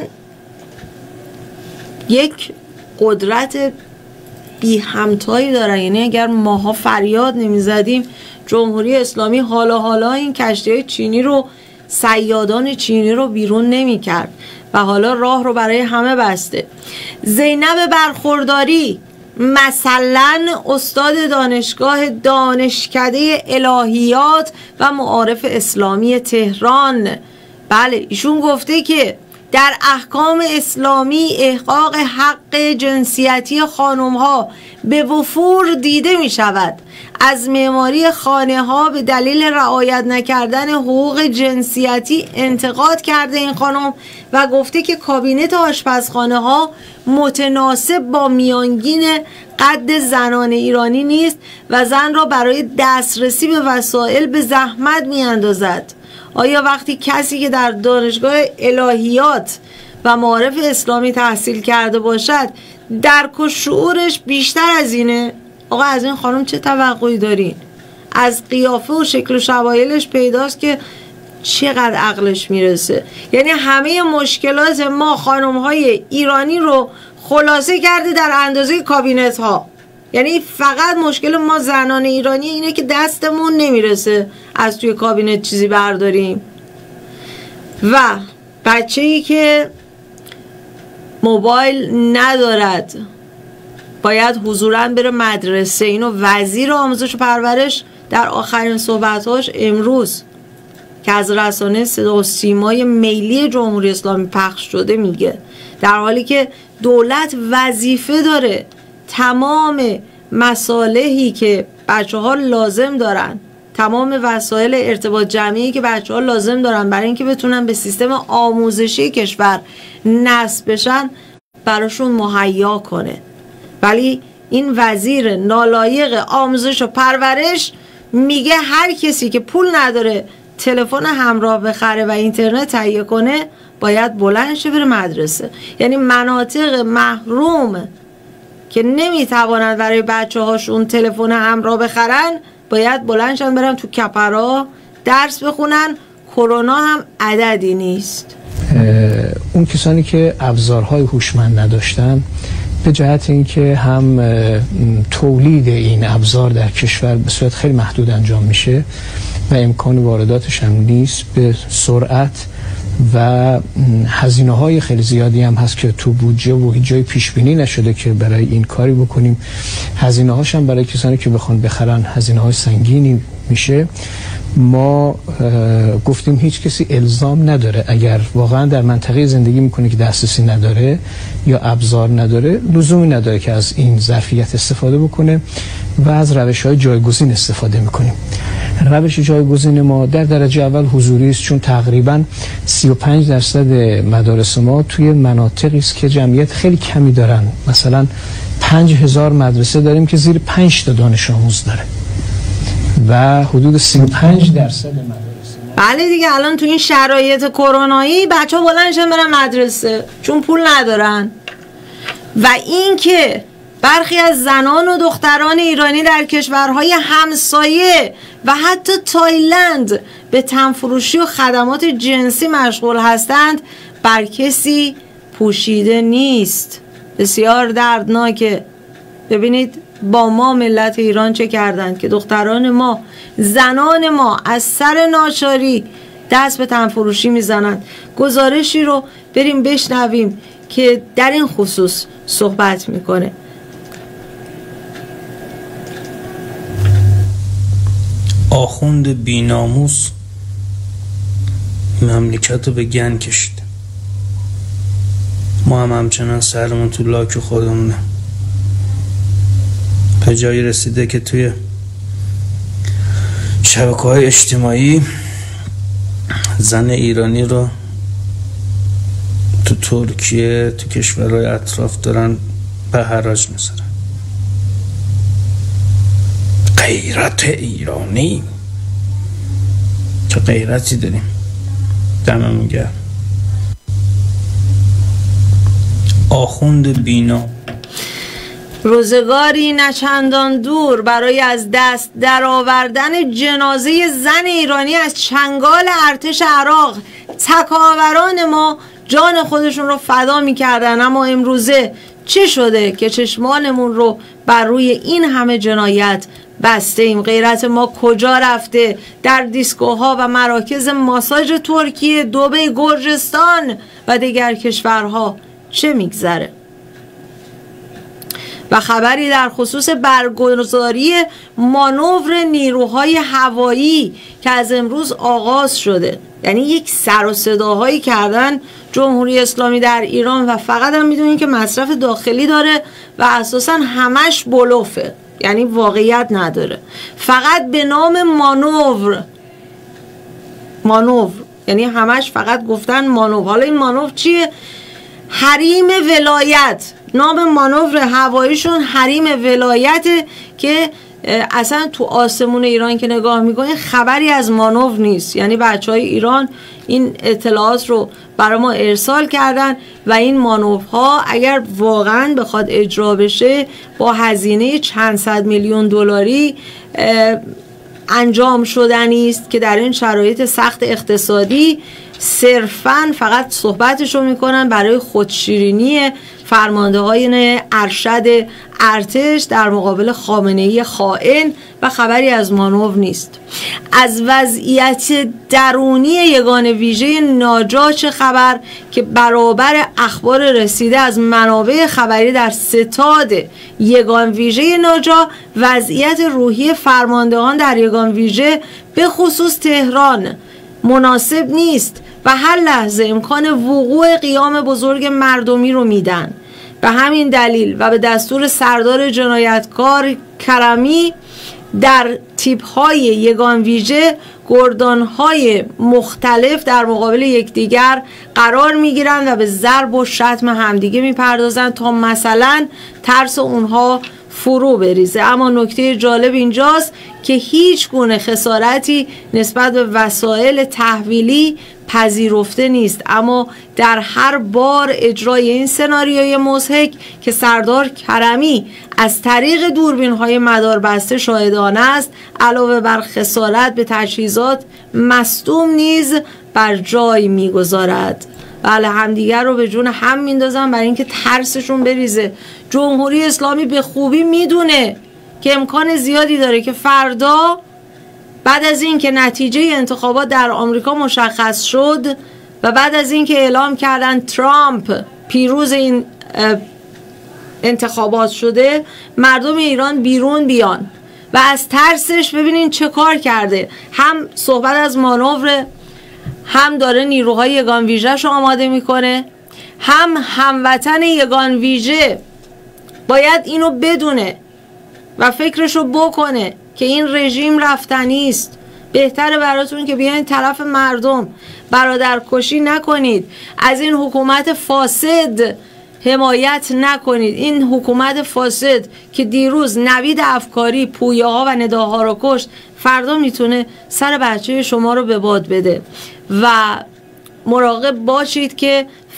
یک قدرت بی همتایی دارن. یعنی اگر ماها فریاد نمیزدیم جمهوری اسلامی حالا این کشتی‌های چینی رو، صیادان چینی رو بیرون نمی‌کرد و حالا راه رو برای همه بسته. زینب برخورداری مثلا استاد دانشگاه دانشکده الهیات و معارف اسلامی تهران، بله ایشون گفته که در احکام اسلامی احقاق حق جنسیتی خانم‌ها به وفور دیده می شود. از معماری خانه‌ها به دلیل رعایت نکردن حقوق جنسیتی انتقاد کرده این خانم و گفته که کابینت آشپزخانه‌ها متناسب با میانگین قد زنان ایرانی نیست و زن را برای دسترسی به وسایل به زحمت می‌اندازد. آیا وقتی کسی که در دانشگاه الهیات و معارف اسلامی تحصیل کرده باشد درک و شعورش بیشتر از اینه؟ آقا از این خانم چه توقعی دارین؟ از قیافه و شکل و شمایلش پیداست که چقدر عقلش میرسه. یعنی همه مشکلات ما خانم‌های ایرانی رو خلاصه کرده در اندازه کابینت ها. یعنی فقط مشکل ما زنان ایرانی اینه که دستمون نمیرسه از توی کابینت چیزی برداریم. و بچه‌ای که موبایل ندارد باید حضوراً بره مدرسه. اینو وزیر آموزش و پرورش در آخرین صحبتاش امروز که از رسانه صدا و سیمای ملی جمهوری اسلامی پخش شده میگه، در حالی که دولت وظیفه داره تمام مصالحی که بچه‌ها لازم دارن، تمام وسایل ارتباط جمعی که بچه‌ها لازم دارن برای اینکه بتونن به سیستم آموزشی کشور نصب بشن براشون مهیا کنه. ولی این وزیر نالایق آموزش و پرورش میگه هر کسی که پول نداره تلفن همراه بخره و اینترنت تهیه کنه باید بلند شه بره مدرسه. یعنی مناطق محروم که نمیتوانند برای بچه هاشون تلفن همراه بخرن باید بلند شن برن تو کپرا درس بخونن. کرونا هم عددی نیست. اون کسانی که ابزارهای هوشمند نداشتن به جهت اینکه هم تولید این ابزار در کشور به صورت خیلی محدود انجام میشه و امکان وارداتش هم نیست، به سرعت و هزینه های خیلی زیادی هم هست که تو بودجه و هیچ جای پیش بینی نشده که برای این کاری بکنیم. هزینه هاش هم برای کسانی که بخوان بخرن هزینه های سنگینی میشه. ما گفتیم هیچ کسی الزام نداره، اگر واقعا در منطقه زندگی میکنه که دسترسی نداره یا ابزار نداره لزومی نداره که از این ظرفیت استفاده بکنه و از روش‌های جایگزین استفاده میکنیم. روش جایگزین ما در درجه اول حضوری است، چون تقریبا 35% مدارس ما توی مناطقی است که جمعیت خیلی کمی دارن. مثلا 5000 مدرسه داریم که زیر 5 تا دانش آموز داره و حدود 35% مدارس. بله دیگه الان تو این شرایط کرونایی بچه‌ها بلندشن برن مدرسه چون پول ندارن. و این که برخی از زنان و دختران ایرانی در کشورهای همسایه و حتی تایلند به تنفروشی و خدمات جنسی مشغول هستند بر کسی پوشیده نیست. بسیار دردناکه. ببینید با ما ملت ایران چه کردند که دختران ما، زنان ما از سر ناچاری دست به تنفروشی میزنند. گزارشی رو بریم بشنویم که در این خصوص صحبت میکنه. آخوند بیناموس مملکت رو به گن کشید. ما هم همچنان سرمون تو لاک خودمونه. به جایی رسیده که توی شبکه‌های اجتماعی زن ایرانی رو تو ترکیه، تو کشورهای اطراف دارن به حراج میذارن. غیرت ایرانی، چه غیرتی داریم. دممون گرم. آخوند بینا. روزگاری نچندان دور برای از دست درآوردن جنازه زن ایرانی از چنگال ارتش عراق تکاوران ما جان خودشون رو فدا میکردن، اما امروزه چه شده که چشمانمون رو بر روی این همه جنایت بسته ایم؟ غیرت ما کجا رفته؟ در دیسکوها و مراکز ماساژ ترکیه، دبی، گرجستان و دیگر کشورها چه میگذره؟ و خبری در خصوص برگزاری مانور نیروهای هوایی که از امروز آغاز شده. یعنی یک سر و صداهایی کردن جمهوری اسلامی در ایران و فقط هم میدونین که مصرف داخلی داره و اساسا همش بلوفه، یعنی واقعیت نداره، فقط به نام مانور، یعنی همش فقط گفتن مانور. حالا این مانور چیه؟ حریم ولایت. نام مانور هواییشون حریم ولایت که اصلا تو آسمون ایران که نگاه میکنین خبری از مانور نیست. یعنی بچهای ایران این اطلاعات رو برای ما ارسال کردن و این مانورها اگر واقعا بخواد اجرا بشه با هزینه چند صد میلیون دلاری انجام شدنی است که در این شرایط سخت اقتصادی صرفاً فقط صحبتشو میکنن برای خودشیرینی فرمانده های ارشد ارتش در مقابل خامنه‌ای خائن و خبری از مانور نیست. از وضعیت درونی یگان ویژه ناجا چه خبر که برابر اخبار رسیده از منابع خبری در ستاد یگان ویژه ناجا، وضعیت روحی فرماندهان در یگان ویژه به خصوص تهران مناسب نیست و هر لحظه امکان وقوع قیام بزرگ مردمی رو میدن. به همین دلیل و به دستور سردار جنایتکار کرمی در تیپ‌های یگان ویژه گردان‌های مختلف در مقابل یکدیگر قرار میگیرند و به ضرب و شتم همدیگه میپردازند تا مثلا ترس اونها فرو بریزه. اما نکته جالب اینجاست که هیچ گونه خسارتی نسبت به وسایل تحویلی پذیرفته نیست، اما در هر بار اجرای این سناریوی مضحک که سردار کرمی از طریق دوربین‌های مداربسته شاهدانه است، علاوه بر خسارت به تجهیزات مصدوم نیز بر جای میگذارد. بله، همدیگر رو به جون هم میندازن برای اینکه ترسشون بریزه. جمهوری اسلامی به خوبی میدونه که امکان زیادی داره که فردا بعد از این که نتیجه انتخابات در آمریکا مشخص شد و بعد از این که اعلام کردن ترامپ پیروز این انتخابات شده، مردم ایران بیرون بیان و از ترسش ببینین چه کار کرده. هم صحبت از مانور، هم داره نیروهای یگان ویژه‌ش رو آماده میکنه، هم هموطن یگان ویژه باید اینو بدونه و فکرشو بکنه که این رژیم رفتنی است. بهتره براتون که بیاین طرف مردم، برادرکشی نکنید، از این حکومت فاسد حمایت نکنید. این حکومت فاسد که دیروز نوید افکاری پویه ها و نداها رو کشت، فردا میتونه سر بچه شما رو به باد بده و مراقب باشید که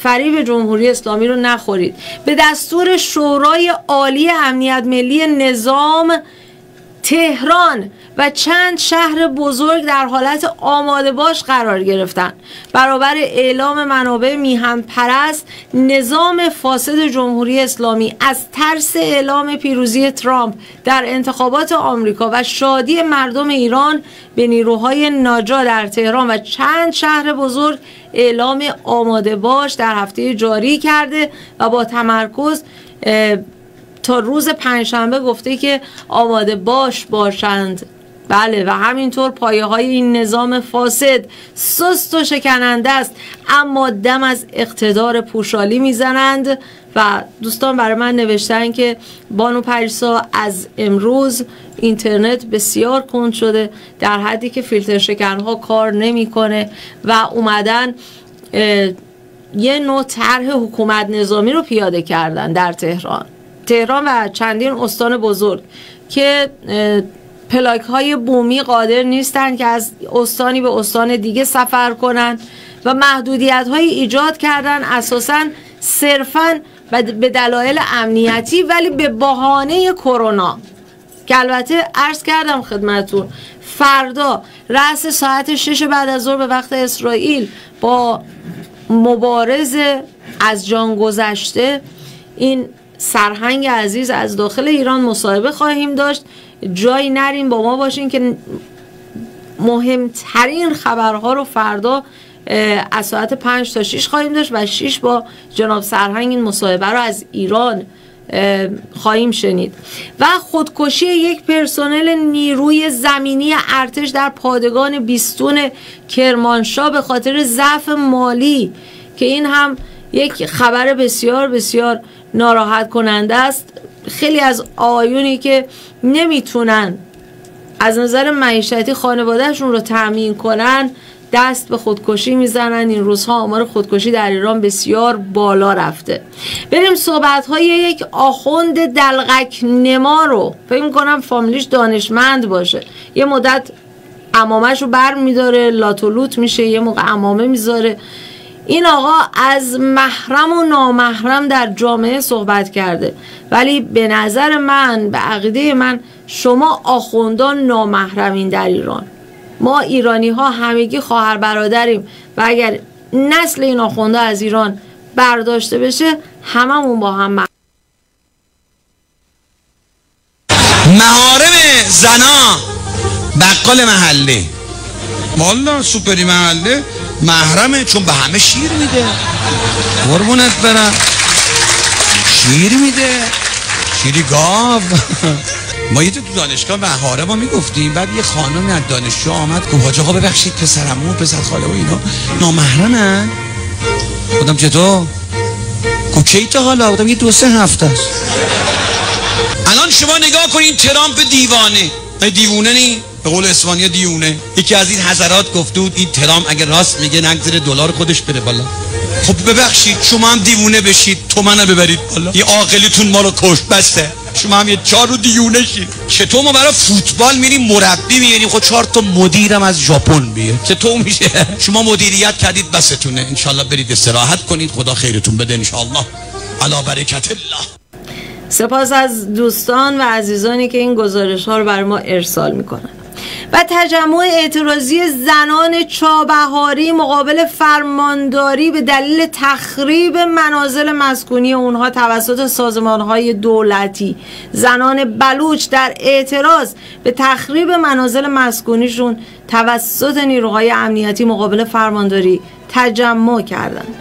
فریب جمهوری اسلامی رو نخورید. به دستور شورای عالی امنیت ملی نظام، تهران و چند شهر بزرگ در حالت آماده باش قرار گرفتند. برابر اعلام منابع میهن پرست، نظام فاسد جمهوری اسلامی از ترس اعلام پیروزی ترامپ در انتخابات آمریکا و شادی مردم ایران به نیروهای ناجا در تهران و چند شهر بزرگ اعلام آماده باش در هفته جاری کرده و با تمرکز تا روز پنجشنبه گفته که آماده باشند. بله، و همینطور پایه های این نظام فاسد سست و شکننده است، اما دم از اقتدار پوشالی میزنند. و دوستان برای من نوشتن که بانو پریسا از امروز اینترنت بسیار کند شده، در حدی که فیلتر شکنها کار نمیکنه و اومدن یه نوع طرح حکومت نظامی رو پیاده کردن در تهران و چندین استان بزرگ که پلاک های بومی قادر نیستن که از استانی به استان دیگه سفر کنن و محدودیت های ایجاد کردن، اساساً صرفاً به دلایل امنیتی، ولی به بهانه کرونا که البته عرض کردم خدمتون فردا رأس ساعت 6 بعد از ظهر به وقت اسرائیل با مبارز از جان گذشته این سرهنگ عزیز از داخل ایران مصاحبه خواهیم داشت. جایی نرین، با ما باشین که مهمترین خبرها رو فردا از ساعت 5 تا 6 خواهیم داشت و 6 با جناب سرهنگ این مصاحبه رو از ایران خواهیم شنید. و خودکشی یک پرسنل نیروی زمینی ارتش در پادگان بیستون کرمانشاه به خاطر ضعف مالی که این هم یک خبر بسیار بسیار ناراحت کننده است. خیلی از آقایونی که نمیتونن از نظر معیشتی خانوادهشون رو تأمین کنن دست به خودکشی میزنن. این روزها آمار خودکشی در ایران بسیار بالا رفته. بریم صحبت‌های یک آخوند دلغک نما رو، فکر می‌کنم فامیلیش دانشمند باشه، یه مدت عمامش رو بر میداره لاتولوت میشه، یه موقع عمامه میذاره. این آقا از محرم و نامحرم در جامعه صحبت کرده، ولی به نظر من، به عقیده من، شما آخوندان نامحرمین در ایران. ما ایرانی ها همگی خواهر برادریم و اگر نسل این آخونده از ایران برداشته بشه هممون با هم محارم زنا بقال محله، والا سوپری محله محرمه، چون به همه شیر میده. قربونت برم، شیر میده، شیری گاو. ما یه تو دانشگاه محاره ما میگفتیم، بعد یه خانمی از دانشجو آمد گفت حاج آقا ببخشید پسرمو پسر خاله و اینا نامحرمن. گفتم چطور؟ گفت کی تا حالا؟ گفتم یه 2-3 هفته است. الان شما نگاه کنین ترامپ دیوانه نی، به قول اسپانیا دیونه. یکی از این حضرات گفته بود این ترامپ اگه راست میگه نگذره دلار خودش بره بالا. خب ببخشید شما هم دیوونه بشید تو منو ببرید بالا، یه عاقلیتون ما رو کشت بسته، شما هم یه 4 رو دیونه شید. چطور ما برای فوتبال میریم مربی میاریم، خب 4 تا مدیرم از ژاپن بیه، چطور میشه؟ شما مدیریت کردید بستونه، انشالله برید استراحت کنید، خدا خیرتون بده انشالله، علی برکت الله. سپاس از دوستان و عزیزانی که این گزارش ها رو برای ما ارسال میکنن. و تجمع اعتراضی زنان چابهاری مقابل فرمانداری به دلیل تخریب منازل مسکونی اونها توسط سازمانهای دولتی. زنان بلوچ در اعتراض به تخریب منازل مسکونیشون توسط نیروهای امنیتی مقابل فرمانداری تجمع کردند.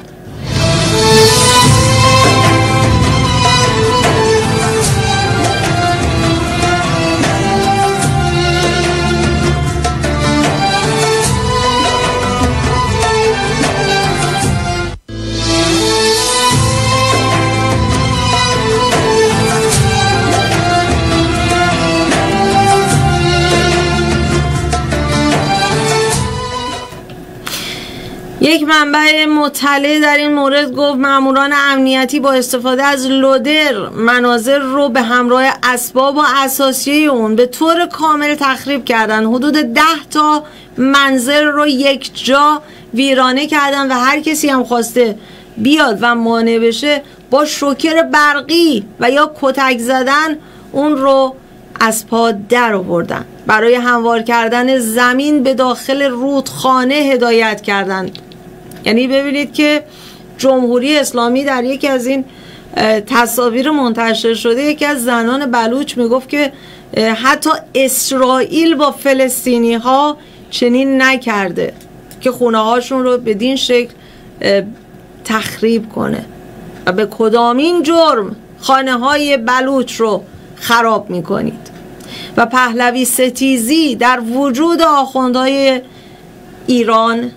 یک منبع مطلع در این مورد گفت ماموران امنیتی با استفاده از لودر منازل رو به همراه اسباب و اساسیه اون به طور کامل تخریب کردن. حدود 10 تا منزل رو یک جا ویرانه کردن و هر کسی هم خواسته بیاد و مانع بشه، با شوکر برقی و یا کتک زدن اون رو از پا در آوردن. برای هموار کردن زمین به داخل رودخانه هدایت کردند. یعنی ببینید که جمهوری اسلامی در یکی از این تصاویر منتشر شده، یکی از زنان بلوچ میگفت که حتی اسرائیل با فلسطینی ها چنین نکرده که خونه هاشون رو بدین شکل تخریب کنه. و به کدامین جرم خانه های بلوچ رو خراب میکنید؟ و پهلوی ستیزی در وجود آخوندهای ایران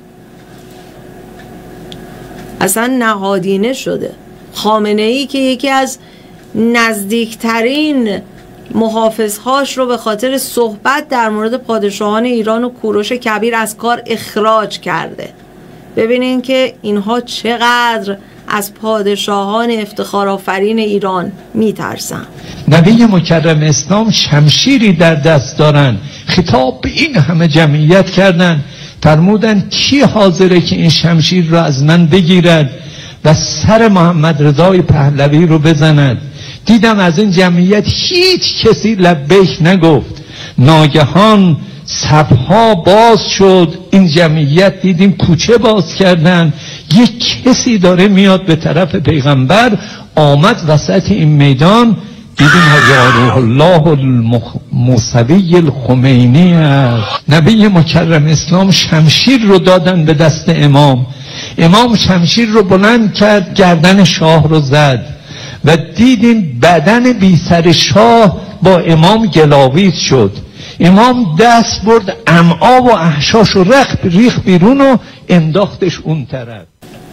اصلا نهادینه شده. خامنه ای که یکی از نزدیکترین محافظهاش رو به خاطر صحبت در مورد پادشاهان ایران و کوروش کبیر از کار اخراج کرده. ببینین که اینها چقدر از پادشاهان افتخارآفرین ایران میترسن. نبی مکرم اسلام شمشیری در دست دارن، خطاب به این همه جمعیت کردن، فرمودن کی حاضره که این شمشیر رو از من بگیرد و سر محمد رضای پهلوی رو بزند. دیدم از این جمعیت هیچ کسی لبیک نگفت. ناگهان صفها باز شد، این جمعیت دیدیم کوچه باز کردن، یک کسی داره میاد به طرف پیغمبر، آمد وسط این میدان، دیدیم روح الله الموسوی الخمینی است. نبی مکرم اسلام شمشیر رو دادن به دست امام، امام شمشیر رو بلند کرد، گردن شاه رو زد و دیدیم بدن بی سر شاه با امام گلاویز شد. امام دست برد امعا و احشاش رو ریخ بیرون و انداختش اون طرف.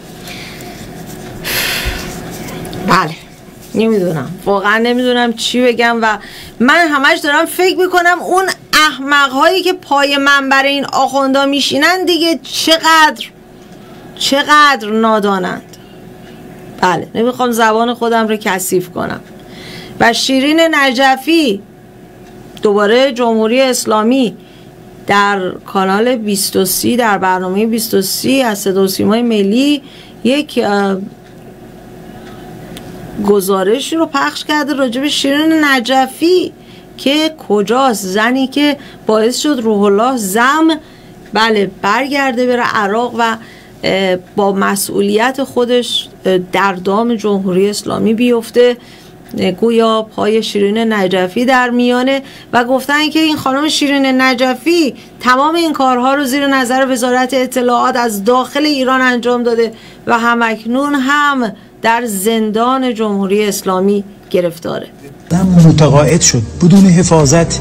بله نمیدونم، واقعا نمیدونم چی بگم و من همش دارم فکر میکنم اون احمقهایی که پای منبر این آخوندا میشینن دیگه چقدر نادانند. بله نمیخوام زبان خودم رو کثیف کنم. و شیرین نجفی دوباره جمهوری اسلامی در کانال 23 در برنامه 23 از صدا و سیمای ملی یک گزارشی رو پخش کرده راجع به شیرین نجفی که کجاست، زنی که باعث شد روح الله زم برگرده بره عراق و با مسئولیت خودش در دام جمهوری اسلامی بیفته. گویا پای شیرین نجفی در میانه و گفتن که این خانم شیرین نجفی تمام این کارها رو زیر نظر وزارت اطلاعات از داخل ایران انجام داده و همکنون هم در زندان جمهوری اسلامی گرفتاره. متقاعد شد بدون حفاظت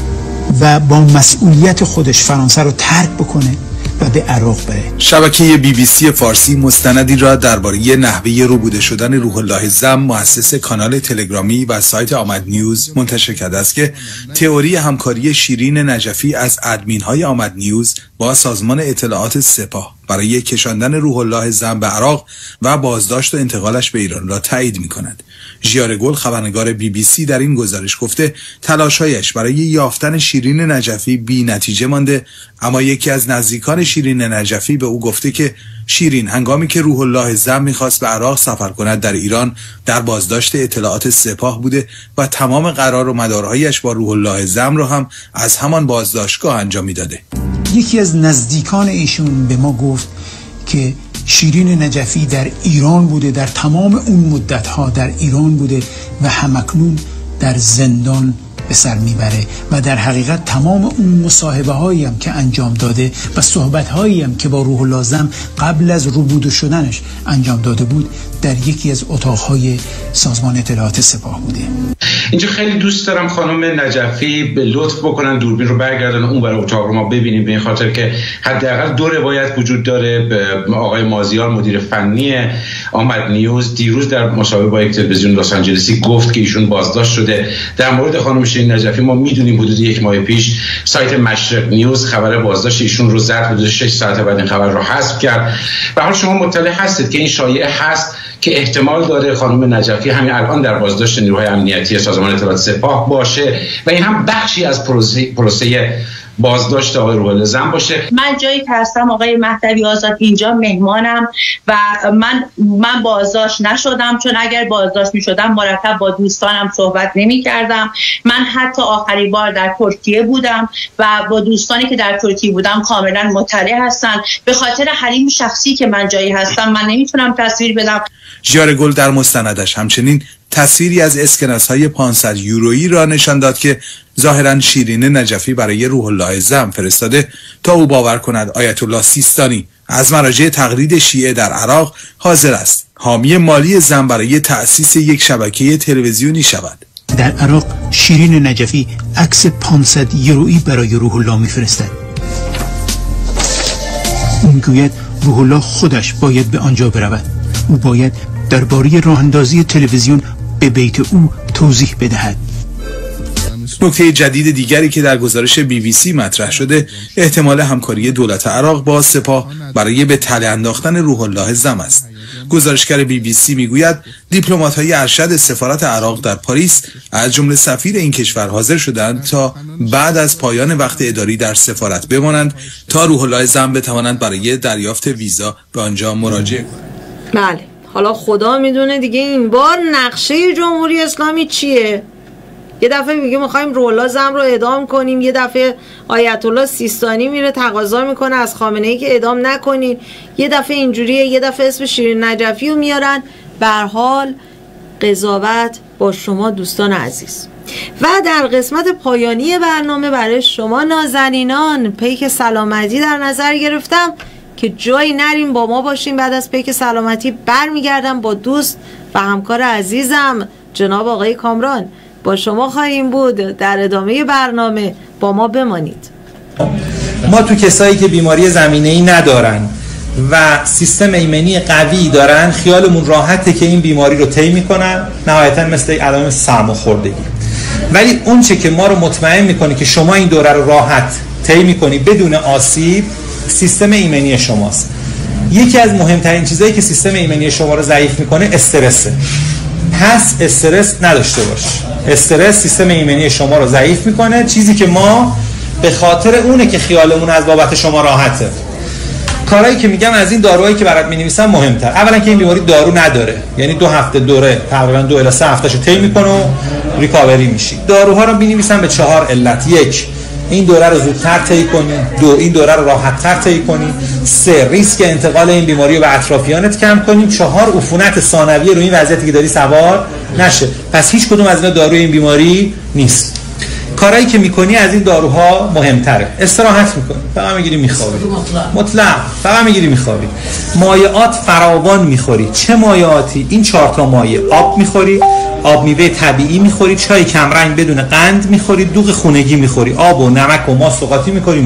و با مسئولیت خودش فرانسه رو ترک بکنه و به عراق بره. شبکه BBC فارسی مستندی را درباره نحوه ربوده شدن روح الله زم مؤسس کانال تلگرامی و سایت آمد نیوز منتشر کرده است که تئوری همکاری شیرین نجفی از ادمین‌های آمد نیوز با سازمان اطلاعات سپاه برای کشاندن روح الله زم به عراق و بازداشت و انتقالش به ایران را تایید می‌کند. ژیار گل خبرنگار BBC در این گزارش گفته تلاش‌هایش برای یافتن شیرین نجفی بی نتیجه مانده، اما یکی از نزدیکان شیرین نجفی به او گفته که شیرین هنگامی که روح الله زم می‌خواست به عراق سفر کند در ایران در بازداشت اطلاعات سپاه بوده و تمام قرار و مدارهایش با روح الله زم را هم از همان بازداشتگاه انجام می‌داده. یکی از نزدیکان ایشون به ما گفت که شیرین نجفی در ایران بوده، در تمام اون مدت‌ها در ایران بوده و همکنون در زندان به سر میبره و در حقیقت تمام اون مصاحبه هایی هم که انجام داده و صحبت هایی هم که با روح الله زم قبل از ربوده شدنش انجام داده بود در یکی از اتاقهای سازمان اطلاعات سپاه بوده. اینجا خیلی دوست دارم خانم نجفی به لطف بکنن دوربین رو برگردن اون برای اتاق رو ما ببینیم، به این خاطر که حداقل دو روایت وجود داره. آقای مازیار مدیر فنی آمد نیوز دیروز در مصاحبه با یک تلویزیون لس آنجلسی گفت که ایشون بازداشت شده. در مورد خانم شیرین نجفی ما میدونیم حدود یک ماه پیش سایت مشرق نیوز خبر بازداشت ایشون رو زد، حدود 6 ساعت بعد این خبر رو حذف کرد. به حال شما مطلع هستید که این شایعه هست که احتمال داره خانم نجفی همین الان در بازداشت نیروهای امنیتی سازمان اطلاعات سپاه باشه و این هم بخشی از پروسه بازداشت آقای روح الله زم باشه. من جایی که هستم آقای مهدوی آزاد اینجا مهمانم و من بازداشت نشدم، چون اگر بازداشت میشدم مرتب با دوستانم صحبت نمی‌کردم. من حتی آخرین بار در ترکیه بودم و با دوستانی که در ترکیه بودم کاملا مطلع هستن. به خاطر حریم شخصی که من جایی هستم من نمیتونم تصویر بدم. ژیار گل در مستندش همچنین تصویری از اسکناس‌های 500 یورویی را نشان داد که ظاهراً شیرین نجفی برای روح الله زم فرستاده تا او باور کند آیت الله سیستانی از مراجع تقلید شیعه در عراق حاضر است حامی مالی زم برای تأسیس یک شبکه تلویزیونی شود. در عراق شیرین نجفی عکس 500 یورویی برای روح الله میفرستد. او میگوید روح الله خودش باید به آنجا برود. او باید درباره راه اندازی تلویزیون به بیت او توضیح بدهد. نکته جدید دیگری که در گزارش BBC مطرح شده احتمال همکاری دولت عراق با سپاه برای به تله انداختن روح الله زم است. گزارشگر BBC میگوید دیپلمات‌های ارشد سفارت عراق در پاریس از جمله سفیر این کشور حاضر شدند تا بعد از پایان وقت اداری در سفارت بمانند تا روح الله زم بتوانند برای دریافت ویزا به آنجا مراجعه کنند. بله، حالا خدا میدونه دیگه این بار نقشه جمهوری اسلامی چیه. یه دفعه میگه میخوایم روح الله زم رو اعدام کنیم، یه دفعه آیت الله سیستانی میره تقاضا میکنه از خامنه ای که اعدام نکنین، یه دفعه اینجوریه، یه دفعه اسم شیرین نجفی رو میارن. به هر حال قضاوت با شما دوستان عزیز. و در قسمت پایانی برنامه برای شما نازنینان پیک سلامتی در نظر گرفتم که جایی نریم، با ما باشیم. بعد از پیک سلامتی برمیگردم با دوست و همکار عزیزم جناب آقای کامران با شما خواهیم بود. در ادامه برنامه با ما بمانید. ما تو کسایی که بیماری زمینه‌ای ندارن و سیستم ایمنی قوی دارن خیالمون راحته که این بیماری رو طی میکنن، نهایتا مثل علائم سرماخوردگی. ولی اون چه که ما رو مطمئن میکنه که شما این دوره رو راحت طی میکنی بدون آسیب سیستم ایمنی شماست. یکی از مهمترین چیزایی که سیستم ایمنی شما رو ضعیف میکنه استرسه. پس استرس نداشته باش. استرس سیستم ایمنی شما رو ضعیف میکنه، چیزی که ما به خاطر اونه که خیالمون از بابت شما راحته. کارهایی که میگم از این داروهایی که برات می‌نویسم مهمتر. اولا که این بیماری دارو نداره، یعنی 2 هفته دوره تقریبا 2 الی 3 هفتهشو طی میکنه و ریکاوری میشی. داروها رو می‌نویسم به 4 علت. 1 این دوره رو زودتر طی کنی، 2 این دوره رو راحت‌تر طی کنی، 3 ریسک انتقال این بیماری رو به اطرافیانت کم کنیم، 4 عفونت ثانویه رو این وضعیتی که داری سوار نشه. پس هیچ کدوم از اینا داروی این بیماری نیست. کارهایی که میکنی از این داروها مهمتره. استراحت میکنی، فقط میگیری میخوابی. مطلق فقط میگیری میخوابی. مایعات فراوان میخوری. چه مایعاتی؟ این 4 تا مایع. آب میخوری، آب میوه طبیعی میخوری، چای کمرنگ بدون قند میخوری، دوغ خونگی میخوری، آب و نمک و ماست و قاطی میخوری.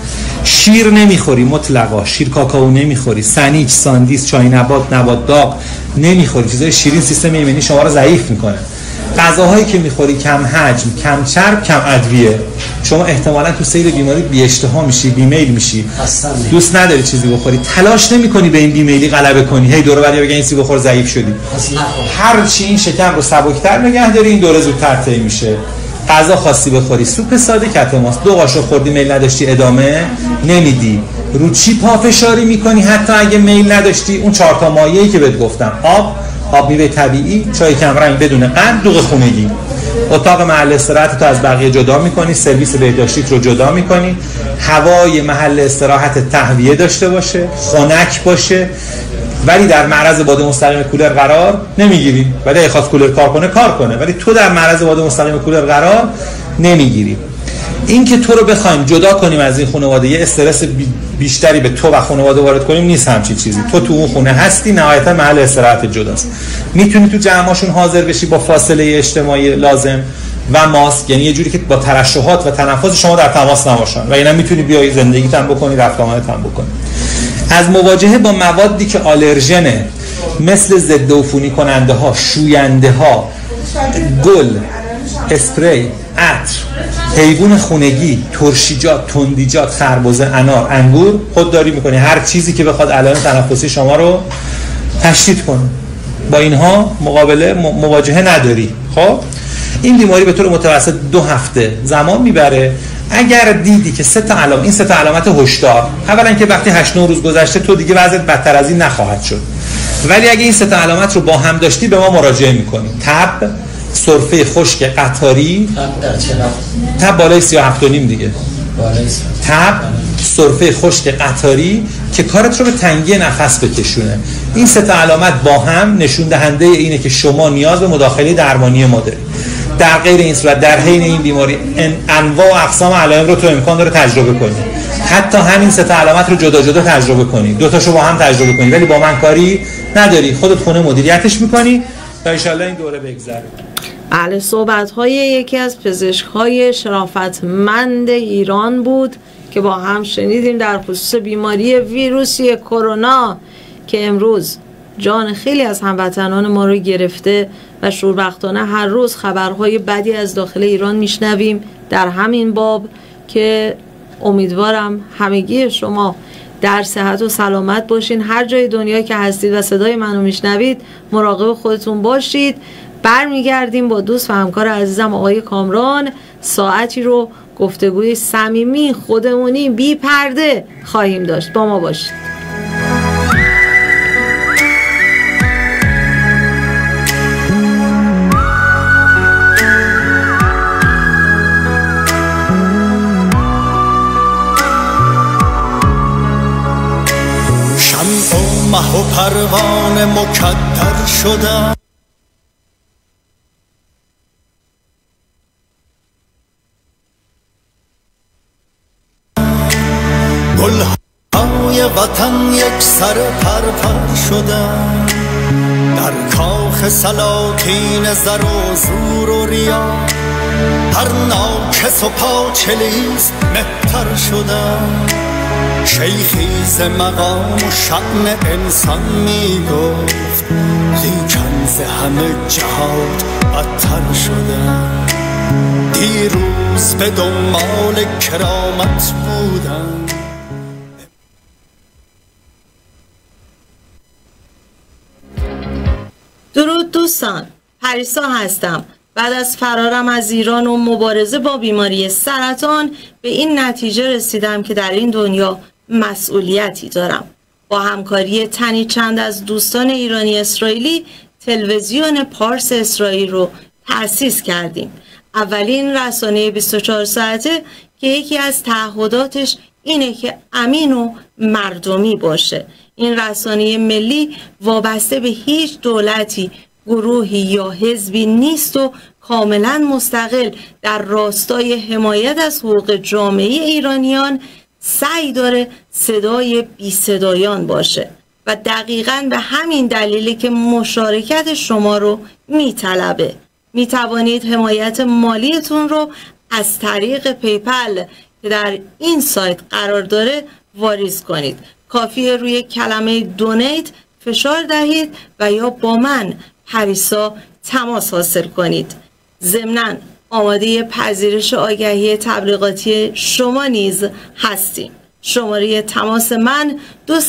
شیر نمیخوری مطلقا، شیر کاکائو نمیخوری، سنیج، ساندیس، چای نبات، نبات داغ نمیخوری. چیزای شیرین سیستم ایمنی شما رو ضعیف میکنه. غذاهایی که میخوری کم حجم، کم چرب، کم ادویه. شما احتمالاً تو سیر بیماری بی اشتها میشی، بیمیل میشی، دوست نداری چیزی بخوری، تلاش نمیکنی به این بیمیلی غلبه کنی. هی دور و بر بگن این چیزی بخور ضعیف شدی. هر چی این شکم رو سبکتر نگه داری این دوره زودتر طی میشه. غذا خاصی بخوری، سوپ ساده کت ماست، 2 قاشق خوردی میل نداشتی ادامه نمیدی. رو چی پافشاری میکنی حتی اگه میل نداشتی؟ اون 4 تا مایعی که بهت گفتم. آب میوه طبیعی، چای کمرنگ بدون قند، دوغ خونگی. اتاق محل استراحت تو از بقیه جدا میکنی، سرویس بهداشتیت رو جدا میکنی، هوای محل استراحت تهویه داشته باشه، خنک باشه، ولی در معرض باد مستقیم کولر قرار نمیگیری. ولی اگه خواست کولر کار کنه، ولی تو در معرض باد مستقیم کولر قرار نمیگیری. این که تو رو بخوایم جدا کنیم از این خانواده، یه استرس بیشتری به تو و خانواده وارد کنیم نیست همچین چیزی. تو اون خونه هستی، نهایتا محل استراحت جداست. میتونی تو جمعاشون حاضر بشی با فاصله اجتماعی لازم و ماسک، یعنی یه جوری که با ترشحات و تنفس شما در تماس نباشن و اینا میتونی بیای زندگیت هم بکنی، رفت آمدت هم بکنی. از مواجهه با موادی که آلرژنه مثل ضد عفونی کننده ها، شوینده ها، گل، اسپری، عطر، حیوان خونگی، ترشیجات، تندیجات، خربزه، انار، انگور خودداری میکنی. هر چیزی که بخواد علائم تنفسی شما رو تشدید کنه، با اینها مواجهه نداری. خب این بیماری به طور متوسط 2 هفته زمان میبره اگر دیدی که این سه تا علامت هشدار، اولا که وقتی 8-9 روز گذشته تو دیگه وضعیت بدتر از این نخواهد شد، ولی اگه این سه تا علامت رو با هم داشتی به ما مراجعه می‌کنی. تب، سرفه خشک قطاری، تب بالای 37.5 دیگه، تب، سرفه خشک قطاری که کارت رو به تنگی نفس بکشونه. این سه تا علامت با هم نشون دهنده اینه که شما نیاز به مداخله درمانی ما دارید. در غیر این صورت در حین این بیماری انواع و اقسام علائم رو تو امکان داره تجربه کنی، حتی همین سه تا علامت رو جدا جدا تجربه کنی، دو تاشو با هم تجربه کنی، ولی با من کاری نداری، خودت خونه مدیریتش میکنی تا ان شاءالله این دوره بگذره. بله، صحبت‌های یکی از پزشک‌های شرافتمند ایران بود که با هم شنیدیم در خصوص بیماری ویروسی کرونا که امروز جان خیلی از هموطنان ما رو گرفته و شوربختانه هر روز خبرهای بدی از داخل ایران میشنویم در همین باب که امیدوارم همگی شما در صحت و سلامت باشین. هر جای دنیا که هستید و صدای منو میشنوید مراقب خودتون باشید. برمیگردیم با دوست و همکار عزیزم آقای کامران، ساعتی رو گفتگوی صمیمی خودمونی بی پرده خواهیم داشت. با ما باشید. شمع و مه و پروانه مکدر شدن، گلهای وطن یک سر پرپر شدن، در کاخ سلاطین زر و زور و ریا، هر ناکس و پاچلیز مهتر شدن. شیخی ز مقام و شأن انسان می گفت، لیکن ز همه جهات بدتر شدن. دیروز به دنبال کرامت بودن. درود دوستان، پریسا هستم. بعد از فرارم از ایران و مبارزه با بیماری سرطان به این نتیجه رسیدم که در این دنیا مسئولیتی دارم. با همکاری تنی چند از دوستان ایرانی اسرائیلی تلویزیون پارس اسرائیل رو تأسیس کردیم. اولین رسانه 24 ساعته که یکی از تعهداتش اینه که امین و مردمی باشه. این رسانه ملی وابسته به هیچ دولتی، گروهی یا حزبی نیست و کاملا مستقل در راستای حمایت از حقوق جامعه ایرانیان سعی داره صدای بی صدایان باشه و دقیقاً به همین دلیلی که مشارکت شما رو میطلبه. میتوانید حمایت مالیتون رو از طریق پیپل که در این سایت قرار داره واریز کنید. کافیه روی کلمه دونیت فشار دهید و یا با من پریسا تماس حاصل کنید. ضمناً آماده پذیرش آگهی تبلیغاتی شما نیز هستیم. شماره تماس من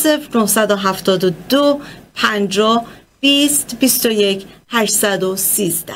20972 50 20 21 813.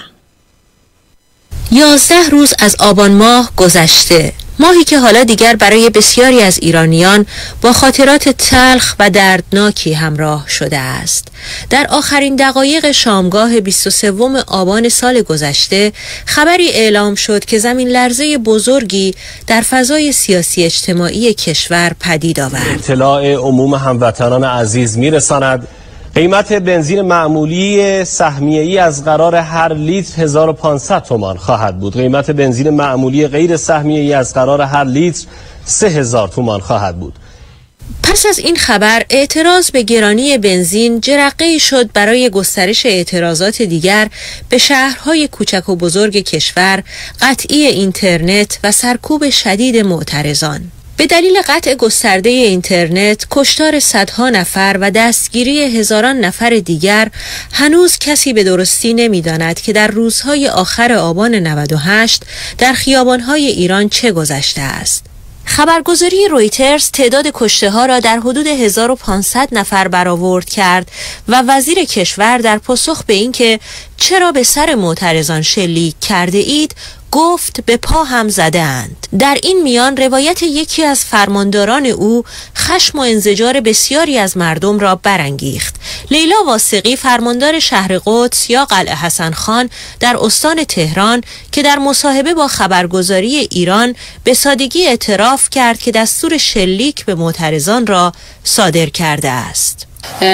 11 روز از آبان ماه گذشته، ماهی که حالا دیگر برای بسیاری از ایرانیان با خاطرات تلخ و دردناکی همراه شده است. در آخرین دقایق شامگاه 23 آبان سال گذشته خبری اعلام شد که زمین لرزه بزرگی در فضای سیاسی اجتماعی کشور پدید آورد. اطلاع عموم هموطنان عزیز میرساند قیمت بنزین معمولی سهمیه‌ای از قرار هر لیتر 1500 تومان خواهد بود. قیمت بنزین معمولی غیر سهمیه‌ای از قرار هر لیتر 3000 تومان خواهد بود. پس از این خبر اعتراض به گرانی بنزین جرقه‌ای شد برای گسترش اعتراضات دیگر به شهرهای کوچک و بزرگ کشور، قطعی اینترنت و سرکوب شدید معترضان. به دلیل قطع گسترده اینترنت، کشتار صدها نفر و دستگیری هزاران نفر دیگر، هنوز کسی به درستی نمی‌داند که در روزهای آخر آبان 98 در خیابان‌های ایران چه گذشته است. خبرگزاری رویترز تعداد کشته‌ها را در حدود 1500 نفر برآورد کرد و وزیر کشور در پاسخ به اینکه چرا به سر معترضان شلیک کرده اید؟ گفت به پا هم زده اند. در این میان روایت یکی از فرمانداران او خشم و انزجار بسیاری از مردم را برانگیخت. لیلا واسقی فرماندار شهر قدس یا قلعه حسن خان در استان تهران که در مصاحبه با خبرگزاری ایران به سادگی اعتراف کرد که دستور شلیک به معترضان را صادر کرده است.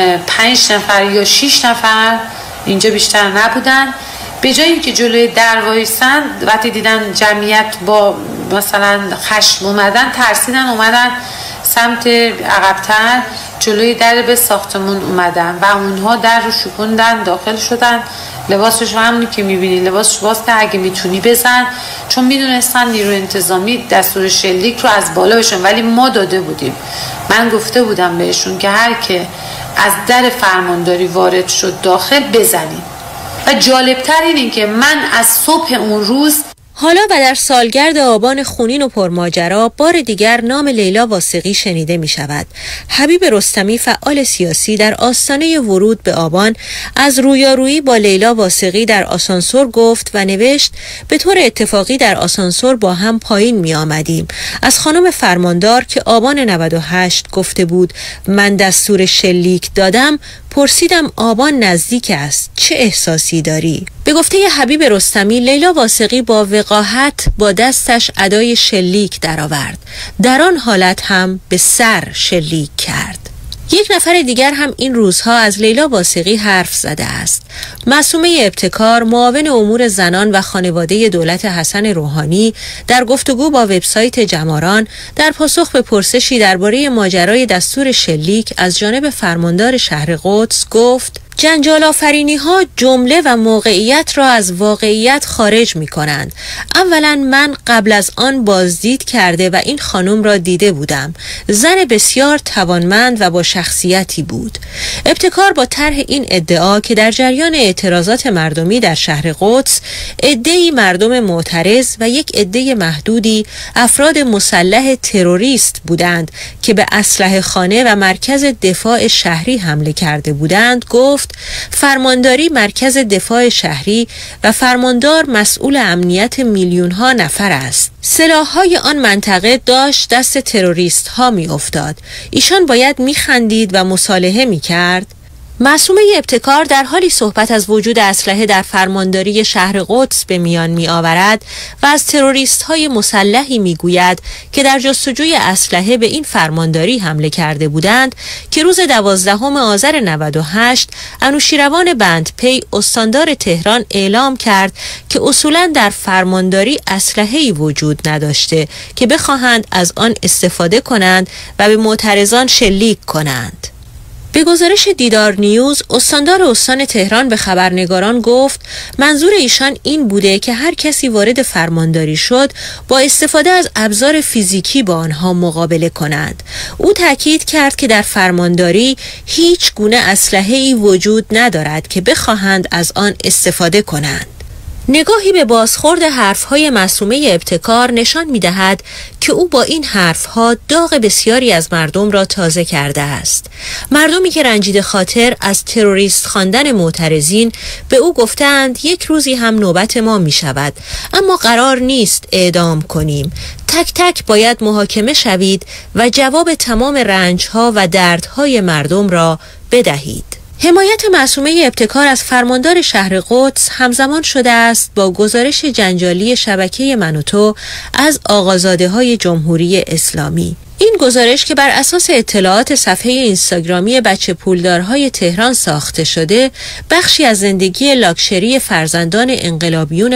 5 نفر یا 6 نفر اینجا بیشتر نبودن. به جای اینکه جلوی در وایسن، وقتی دیدن جمعیت با مثلا خشم اومدن، ترسیدن اومدن سمت عقب‌تر جلوی در به ساختمون اومدن و اونها در رو شکوندن، داخل شدن. لباسش همونی که میبینی، لباسش باز که اگه میتونی بزن، چون میدونستن نیروی انتظامی دستور شلیک رو از بالا بشن، ولی ما داده بودیم. من گفته بودم بهشون که هر که از در فرمانداری وارد شد داخل بزنیم. و جالبتر اینه که من از صبح اون روز حالا و در سالگرد آبان خونین و پرماجرا بار دیگر نام لیلا واسقی شنیده می شود. حبیب رستمی فعال سیاسی در آستانه ورود به آبان از رویارویی با لیلا واسقی در آسانسور گفت و نوشت به طور اتفاقی در آسانسور با هم پایین می آمدیم. از خانم فرماندار که آبان 98 گفته بود من دستور شلیک دادم پرسیدم آبان نزدیک است، چه احساسی داری؟ به گفته حبیب رستمی لیلا واسقی با وقاحت با دستش ادای شلیک درآورد. در آن حالت هم به سر شلیک کرد. یک نفر دیگر هم این روزها از لیلا واسقی حرف زده است. معصومه ابتکار، معاون امور زنان و خانواده دولت حسن روحانی، در گفتگو با وبسایت جماران در پاسخ به پرسشی درباره ماجرای دستور شلیک از جانب فرماندار شهر قدس گفت جنجال آفرینی ها جمله و موقعیت را از واقعیت خارج می کنند. اولا من قبل از آن بازدید کرده و این خانم را دیده بودم. زن بسیار توانمند و با شخصیتی بود. ابتکار با طرح این ادعا که در جریان اعتراضات مردمی در شهر قدس عده‌ای مردم معترض و یک عده محدودی افراد مسلح تروریست بودند که به اسلحه خانه و مرکز دفاع شهری حمله کرده بودند گفت فرمانداری مرکز دفاع شهری و فرماندار مسئول امنیت میلیون ها نفر است. سلاح‌های آن منطقه داشت دست تروریست ها می افتاد. ایشان باید می خندید و مصالحه می کرد. معصومه ابتکار در حالی صحبت از وجود اسلحه در فرمانداری شهر قدس به میان می آورد و از تروریست های مسلحی می گوید که در جستجوی اسلحه به این فرمانداری حمله کرده بودند که روز 12 آذر 98 انوشیروان بندپی استاندار تهران اعلام کرد که اصولاً در فرمانداری اسلحه‌ای وجود نداشته که بخواهند از آن استفاده کنند و به معترضان شلیک کنند. به گزارش دیدار نیوز، استاندار استان تهران به خبرنگاران گفت منظور ایشان این بوده که هر کسی وارد فرمانداری شد با استفاده از ابزار فیزیکی با آنها مقابله کنند. او تاکید کرد که در فرمانداری هیچ گونه اسلحه‌ای وجود ندارد که بخواهند از آن استفاده کنند. نگاهی به بازخورد حرفهای معصومه ابتکار نشان می‌دهد که او با این حرفها داغ بسیاری از مردم را تازه کرده است. مردمی که رنجیده خاطر از تروریست خواندن معترضین به او گفتند یک روزی هم نوبت ما می‌شود، اما قرار نیست اعدام کنیم. تک تک باید محاکمه شوید و جواب تمام رنج‌ها و دردهای مردم را بدهید. حمایت معصومه ابتکار از فرماندار شهر قدس همزمان شده است با گزارش جنجالی شبکه من و تو از آقازاده‌های جمهوری اسلامی. این گزارش که بر اساس اطلاعات صفحه اینستاگرامی بچه پولدارهای تهران ساخته شده، بخشی از زندگی لاکچری فرزندان انقلابیون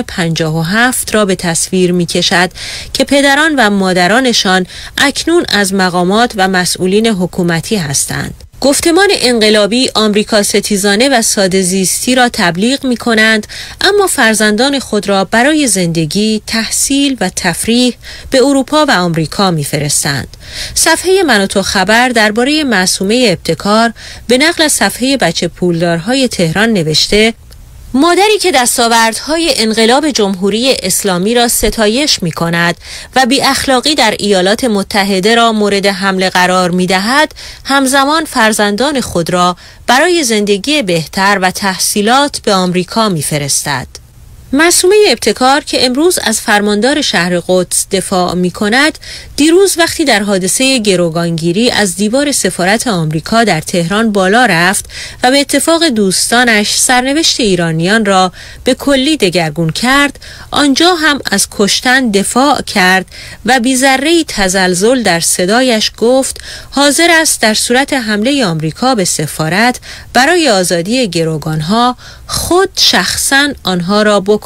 57 را به تصویر می کشد که پدران و مادرانشان اکنون از مقامات و مسئولین حکومتی هستند. گفتمان انقلابی آمریکا ستیزانه و ساده زیستی را تبلیغ می کنند، اما فرزندان خود را برای زندگی، تحصیل و تفریح به اروپا و آمریکا می فرستند. صفحه من و تو خبر درباره معصومه ابتکار به نقل از صفحه بچه پولدارهای تهران نوشته مادری که دستاوردهای انقلاب جمهوری اسلامی را ستایش می کند و بی اخلاقی در ایالات متحده را مورد حمله قرار می دهد، همزمان فرزندان خود را برای زندگی بهتر و تحصیلات به آمریکا می فرستد. معصومه ابتکار که امروز از فرماندار شهر قدس دفاع می کند، دیروز وقتی در حادثه گروگانگیری از دیوار سفارت آمریکا در تهران بالا رفت و به اتفاق دوستانش سرنوشت ایرانیان را به کلی دگرگون کرد، آنجا هم از کشتن دفاع کرد و بی ذره‌ای تزلزل در صدایش گفت حاضر است در صورت حمله آمریکا به سفارت برای آزادی گروگانها خود شخصاً آنها را بکشد.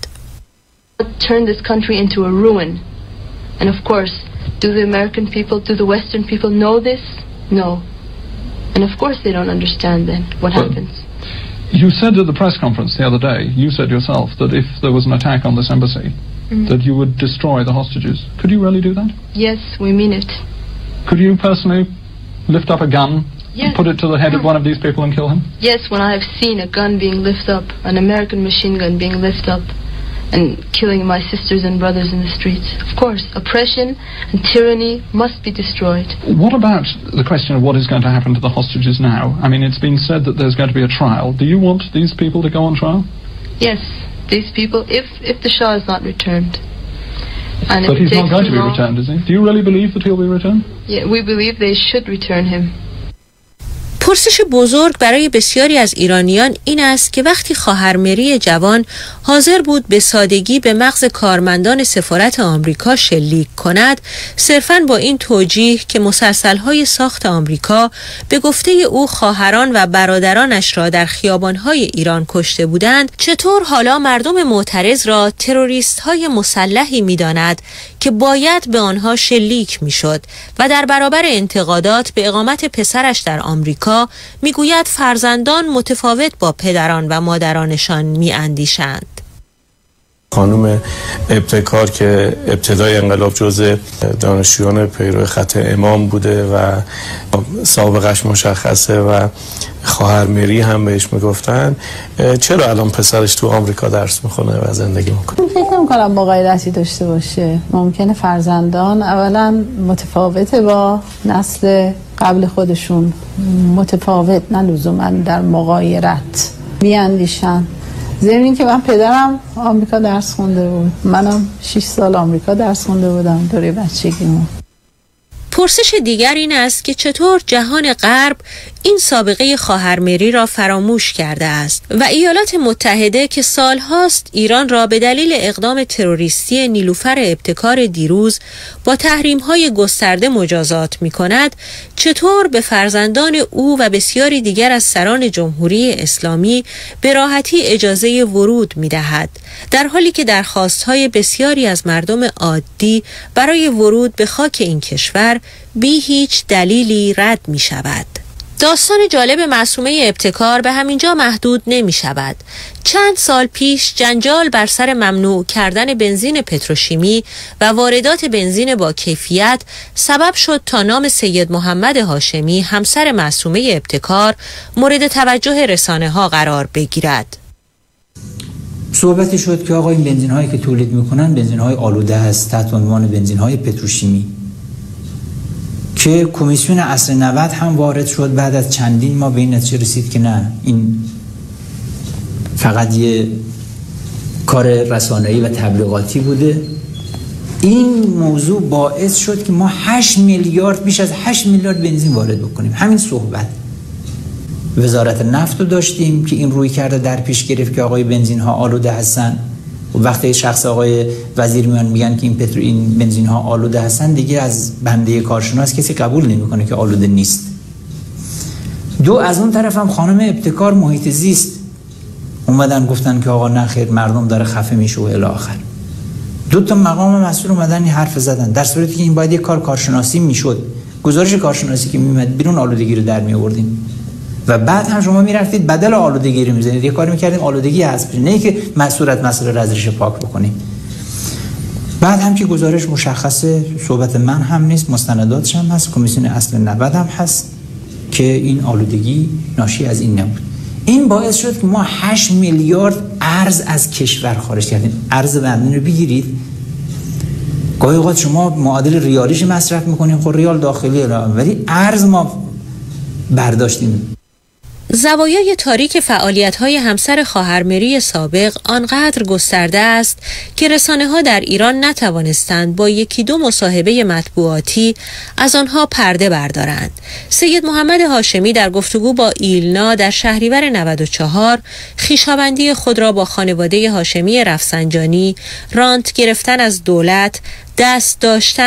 Turn this country into a ruin. And of course, do the American people, do the Western people know this? No. And of course they don't understand then what happens. You said at the press conference the other day, you said yourself that if there was an attack on this embassy, that you would destroy the hostages. Could you really do that? Yes, we mean it. Could you personally lift up a gun, yes, put it to the head of one of these people and kill him? Yes, when I have seen a gun being lifted up, an American machine gun being lifted up, and killing my sisters and brothers in the streets. Of course, oppression and tyranny must be destroyed. What about the question of what is going to happen to the hostages now? I mean, it's been said that there's going to be a trial. Do you want these people to go on trial? Yes, these people, if the Shah is not returned. And but he's not going to be returned, is he? Do you really believe that he'll be returned? Yeah, we believe they should return him. پرسش بزرگ برای بسیاری از ایرانیان این است که وقتی خواهر مری جوان حاضر بود به سادگی به مغز کارمندان سفارت آمریکا شلیک کند، صرفاً با این توجیه که مسلسل‌های ساخت آمریکا به گفته او خواهران و برادرانش را در خیابان‌های ایران کشته بودند، چطور حالا مردم معترض را تروریست‌های مسلحی می‌داند که باید به آنها شلیک می‌شد و در برابر انتقادات به اقامت پسرش در آمریکا میگوید فرزندان متفاوت با پدران و مادرانشان میاندیشند. خانم ابتکار که ابتدای انقلاب جزء دانشجویان پیرو خط امام بوده و سابقش مشخصه و خواهر مری هم بهش میگفتن، چرا الان پسرش تو آمریکا درس میخونه و زندگی میکنه؟ فکر نمی‌کنم مغایرتی داشته باشه. ممکنه فرزندان اولا متفاوته با نسل قبل خودشون، متفاوت نه لزوما در مغایرت بیاندیشن. ضمن این که من پدرم آمریکا درس خونده بود، منم 6 سال آمریکا درس خونده بودم دوره بچگیمون. پرسش دیگر این است که چطور جهان غرب این سابقه خواهرمری را فراموش کرده است و ایالات متحده که سالهاست ایران را به دلیل اقدام تروریستی نیلوفر ابتکار دیروز با تحریم‌های گسترده مجازات می‌کند، چطور به فرزندان او و بسیاری دیگر از سران جمهوری اسلامی به راحتی اجازه ورود می‌دهد، در حالی که درخواست‌های بسیاری از مردم عادی برای ورود به خاک این کشور بی هیچ دلیلی رد می شود. داستان جالب معصومه ابتکار به همینجا محدود نمی شود. چند سال پیش جنجال بر سر ممنوع کردن بنزین پتروشیمی و واردات بنزین با کیفیت سبب شد تا نام سید محمد هاشمی همسر معصومه ابتکار مورد توجه رسانه ها قرار بگیرد. صحبتی شد که آقا این بنزین هایی که تولید میکنن بنزین های آلوده هست تحت عنوان بنزین های پتروشیمی، که کمیسیون اصل 90 هم وارد شد. بعد از چندین ماه به این نتیجه رسید که نه، این فقط یه کار رسانه‌ای و تبلیغاتی بوده. این موضوع باعث شد که ما 8 میلیارد بیش از 8 میلیارد بنزین وارد بکنیم. همین صحبت وزارت نفت رو داشتیم که این روی کرده در پیش گرفت که آقای بنزین ها آلوده هستن. و وقتی شخص آقای وزیر میان میگن که این بنزین ها آلوده هستن، دیگه از بنده کارشناس کسی قبول نمیکنه که آلوده نیست. دو، از اون طرف هم خانم ابتکار محیط زیست اومدن گفتن که آقا نه خیر، مردم داره خفه میشه و الی آخر. دو تا مقام مسئول اومدن این حرف زدن، در صورتی که این باید یک کارشناسی میشد. گزارش کارشناسی که میمد بیرون آلودگی رو در می آوردیم و بعد هم شما میرفتید بدل آلودگی رو میزنید، یه کاری میکردیم آلودگی حذف بشه، نه که مسئله رو از ریشه پاک بکنیم. بعد هم که گزارش مشخصه، صحبت من هم نیست، مستنداتش هم هست، کمیسیون اصل 90 هم هست که این آلودگی ناشی از این نبود. این باعث شد که ما 8 میلیارد ارز از کشور خارج کردیم. ارز بندین رو بگیرید، گاهی اوقات شما معادل ریالیش مصرف میکنیم، خب ریال داخلی ولی ارز ما برداشتیم. زوایای تاریک فعالیت‌های همسر خواهر مری سابق آنقدر گسترده است که رسانه‌ها در ایران نتوانستند با یکی دو مصاحبه مطبوعاتی از آنها پرده بردارند. سید محمد هاشمی در گفتگو با ایلنا در شهریور 94 خویشاوندی خود را با خانواده هاشمی رفسنجانی، رانت گرفتن از دولت، دست داشتن